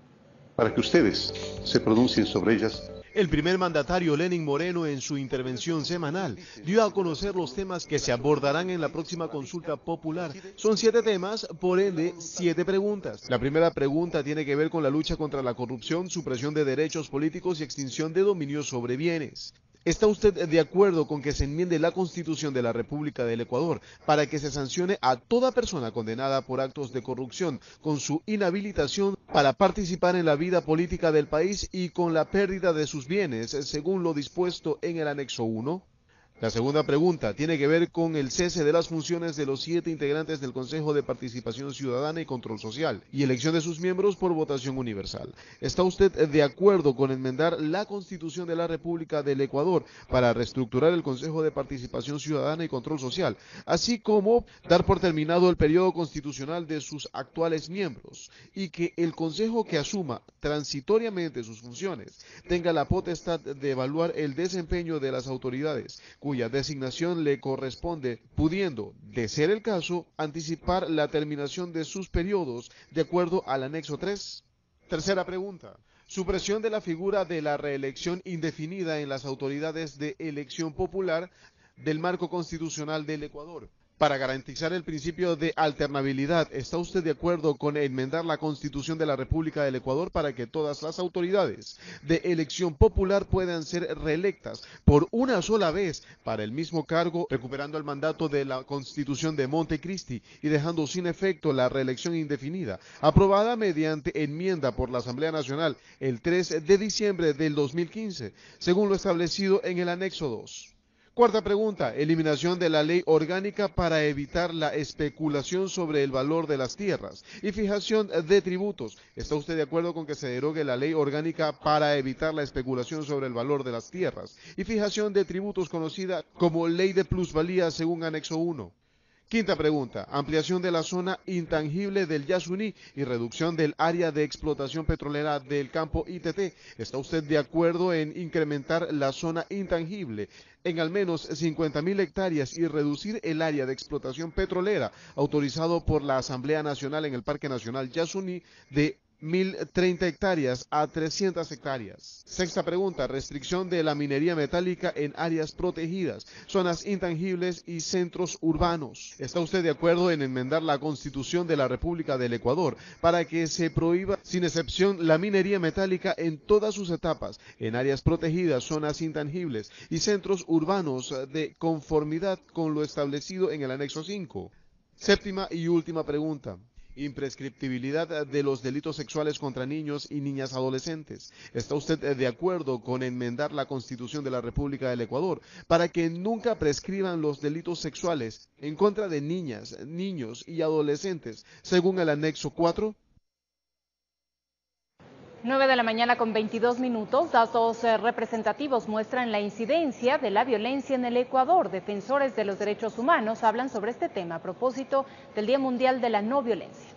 Speaker 17: Para que ustedes se pronuncien sobre ellas.
Speaker 23: El primer mandatario, Lenín Moreno, en su intervención semanal, dio a conocer los temas que se abordarán en la próxima consulta popular. Son siete temas, por ende, siete preguntas. La primera pregunta tiene que ver con la lucha contra la corrupción, supresión de derechos políticos y extinción de dominio sobre bienes. ¿Está usted de acuerdo con que se enmiende la Constitución de la República del Ecuador para que se sancione a toda persona condenada por actos de corrupción con su inhabilitación para participar en la vida política del país y con la pérdida de sus bienes, según lo dispuesto en el anexo uno? La segunda pregunta tiene que ver con el cese de las funciones de los siete integrantes del Consejo de Participación Ciudadana y Control Social y elección de sus miembros por votación universal. ¿Está usted de acuerdo con enmendar la Constitución de la República del Ecuador para reestructurar el Consejo de Participación Ciudadana y Control Social, así como dar por terminado el periodo constitucional de sus actuales miembros y que el Consejo que asuma transitoriamente sus funciones tenga la potestad de evaluar el desempeño de las autoridades cuya designación le corresponde, pudiendo, de ser el caso, anticipar la terminación de sus periodos de acuerdo al anexo tres? Tercera pregunta. Supresión de la figura de la reelección indefinida en las autoridades de elección popular del marco constitucional del Ecuador. Para garantizar el principio de alternabilidad, ¿está usted de acuerdo con enmendar la Constitución de la República del Ecuador para que todas las autoridades de elección popular puedan ser reelectas por una sola vez para el mismo cargo, recuperando el mandato de la Constitución de Montecristi y dejando sin efecto la reelección indefinida, aprobada mediante enmienda por la Asamblea Nacional el tres de diciembre del dos mil quince, según lo establecido en el anexo dos? Cuarta pregunta, eliminación de la ley orgánica para evitar la especulación sobre el valor de las tierras y fijación de tributos. ¿Está usted de acuerdo con que se derogue la ley orgánica para evitar la especulación sobre el valor de las tierras y fijación de tributos conocida como ley de plusvalía según anexo uno? Quinta pregunta, ampliación de la zona intangible del Yasuní y reducción del área de explotación petrolera del campo I T T. ¿Está usted de acuerdo en incrementar la zona intangible en al menos cincuenta mil hectáreas y reducir el área de explotación petrolera autorizado por la Asamblea Nacional en el Parque Nacional Yasuní de mil treinta hectáreas a trescientas hectáreas? Sexta pregunta, restricción de la minería metálica en áreas protegidas, zonas intangibles y centros urbanos. ¿Está usted de acuerdo en enmendar la Constitución de la República del Ecuador para que se prohíba sin excepción la minería metálica en todas sus etapas, en áreas protegidas, zonas intangibles y centros urbanos de conformidad con lo establecido en el anexo cinco? Séptima y última pregunta. Imprescriptibilidad de los delitos sexuales contra niños y niñas adolescentes. ¿Está usted de acuerdo con enmendar la Constitución de la República del Ecuador para que nunca prescriban los delitos sexuales en contra de niñas, niños y adolescentes, según el anexo cuatro?
Speaker 1: nueve de la mañana con veintidós minutos, datos representativos muestran la incidencia de la violencia en el Ecuador. Defensores de los derechos humanos hablan sobre este tema a propósito del Día Mundial de la No Violencia.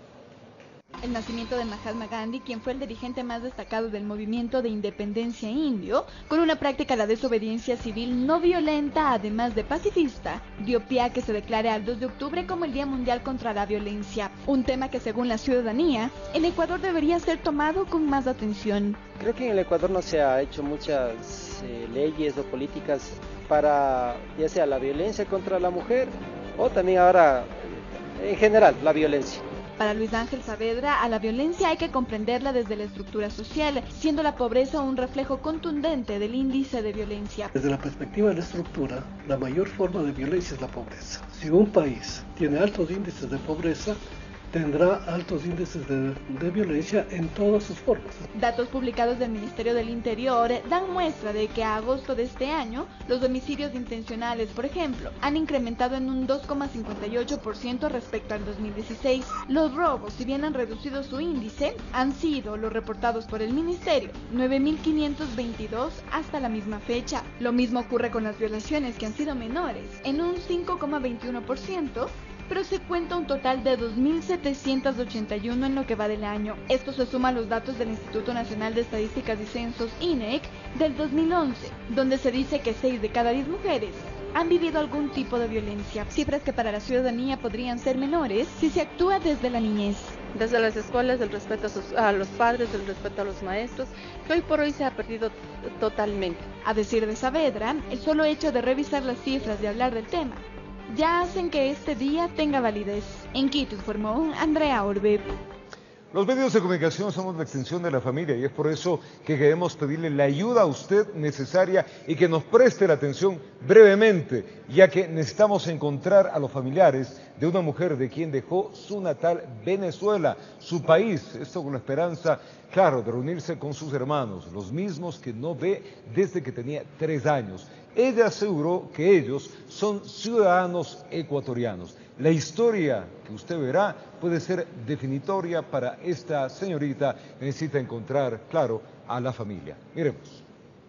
Speaker 3: El nacimiento de Mahatma Gandhi, quien fue el dirigente más destacado del movimiento de independencia indio, con una práctica de la desobediencia civil no violenta, además de pacifista, dio pie a que se declare al dos de octubre como el Día Mundial contra la Violencia, un tema que según la ciudadanía, en Ecuador debería ser tomado con más atención.
Speaker 8: Creo que en el Ecuador no se ha hecho muchas eh, leyes o políticas para, ya sea la violencia contra la mujer, o también ahora, en general, la violencia.
Speaker 3: Para Luis Ángel Saavedra, a la violencia hay que comprenderla desde la estructura social, siendo la pobreza un reflejo contundente del índice de violencia.
Speaker 10: Desde la perspectiva de la estructura, la mayor forma de violencia es la pobreza. Si un país tiene altos índices de pobreza, tendrá altos índices de, de violencia en todas sus formas.
Speaker 3: Datos publicados del Ministerio del Interior dan muestra de que a agosto de este año, los homicidios intencionales, por ejemplo, han incrementado en un dos coma cincuenta y ocho por ciento respecto al dos mil dieciséis. Los robos, si bien han reducido su índice, han sido los reportados por el Ministerio, nueve mil quinientos veintidós hasta la misma fecha. Lo mismo ocurre con las violaciones, que han sido menores, en un cinco coma veintiuno por ciento, pero se cuenta un total de dos mil setecientos ochenta y uno en lo que va del año. Esto se suma a los datos del Instituto Nacional de Estadísticas y Censos, I N E C, del dos mil once, donde se dice que seis de cada diez mujeres han vivido algún tipo de violencia, cifras que para la ciudadanía podrían ser menores si se actúa desde la niñez.
Speaker 18: Desde las escuelas, del respeto a, sus, a los padres, del respeto a los maestros, que hoy por hoy se ha perdido totalmente.
Speaker 3: A decir de Saavedra, el solo hecho de revisar las cifras y hablar del tema ya hacen que este día tenga validez. En Quito informó Andrea Orbe.
Speaker 2: Los medios de comunicación somos la extensión de la familia y es por eso que queremos pedirle la ayuda a usted necesaria y que nos preste la atención brevemente, ya que necesitamos encontrar a los familiares de una mujer de quien dejó su natal Venezuela, su país, esto con la esperanza, claro, de reunirse con sus hermanos, los mismos que no ve desde que tenía tres años. Ella aseguró que ellos son ciudadanos ecuatorianos. La historia que usted verá puede ser definitoria para esta señorita. Necesita encontrar, claro, a la familia. Miremos.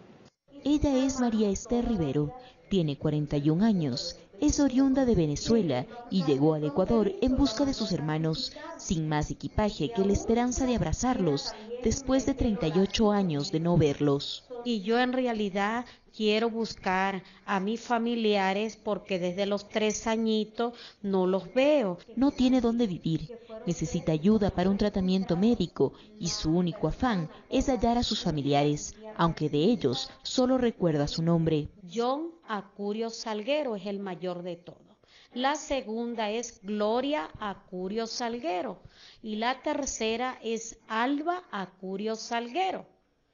Speaker 4: Ella es María Esther Rivero, tiene cuarenta y un años, es oriunda de Venezuela y llegó al Ecuador en busca de sus hermanos, sin más equipaje que la esperanza de abrazarlos después de treinta y ocho años de no verlos.
Speaker 19: Y yo en realidad quiero buscar a mis familiares porque desde los tres añitos no los veo.
Speaker 4: No tiene dónde vivir, necesita ayuda para un tratamiento médico y su único afán es hallar a sus familiares, aunque de ellos solo recuerda su nombre.
Speaker 19: John Acurio Salguero es el mayor de todos. La segunda es Gloria Acurio Salguero y la tercera es Alba Acurio Salguero.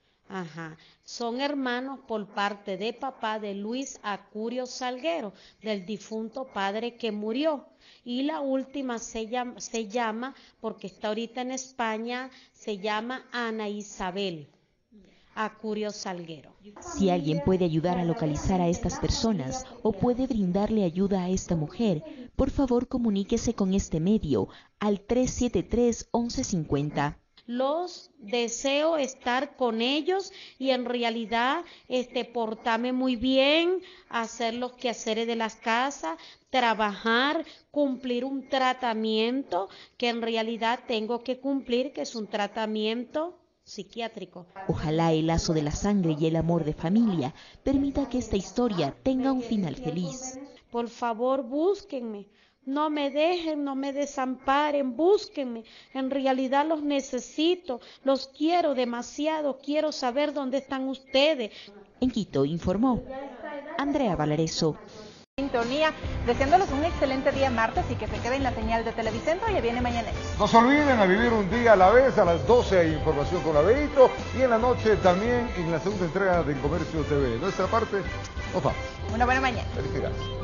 Speaker 19: Ajá, son hermanos por parte de papá de Luis Acurio Salguero, del difunto padre que murió. Y la última se llama, se llama, porque está ahorita en España, se llama Ana Isabel Acurio Salguero.
Speaker 4: Si alguien puede ayudar a localizar a estas personas o puede brindarle ayuda a esta mujer, por favor comuníquese con este medio al tres siete tres, once cincuenta.
Speaker 19: Los deseo estar con ellos y en realidad este, portarme muy bien, hacer los quehaceres de las casas, trabajar, cumplir un tratamiento que en realidad tengo que cumplir, que es un tratamiento psiquiátrico.
Speaker 4: Ojalá el lazo de la sangre y el amor de familia permita que esta historia tenga un final feliz.
Speaker 19: Por favor, búsquenme. No me dejen, no me desamparen, búsquenme. En realidad los necesito, los quiero demasiado, quiero saber dónde están ustedes.
Speaker 4: En Quito informó Andrea Valareso.
Speaker 1: Sintonía, deseándoles un excelente día martes y que se quede en la señal de Televicentro. Ya viene mañana.
Speaker 2: No se olviden a vivir un día a la vez. A las doce hay información con Abeito y en la noche también en la segunda entrega de Comercio T V. De nuestra parte, nos vamos.
Speaker 1: Una buena mañana.
Speaker 2: Felicidades.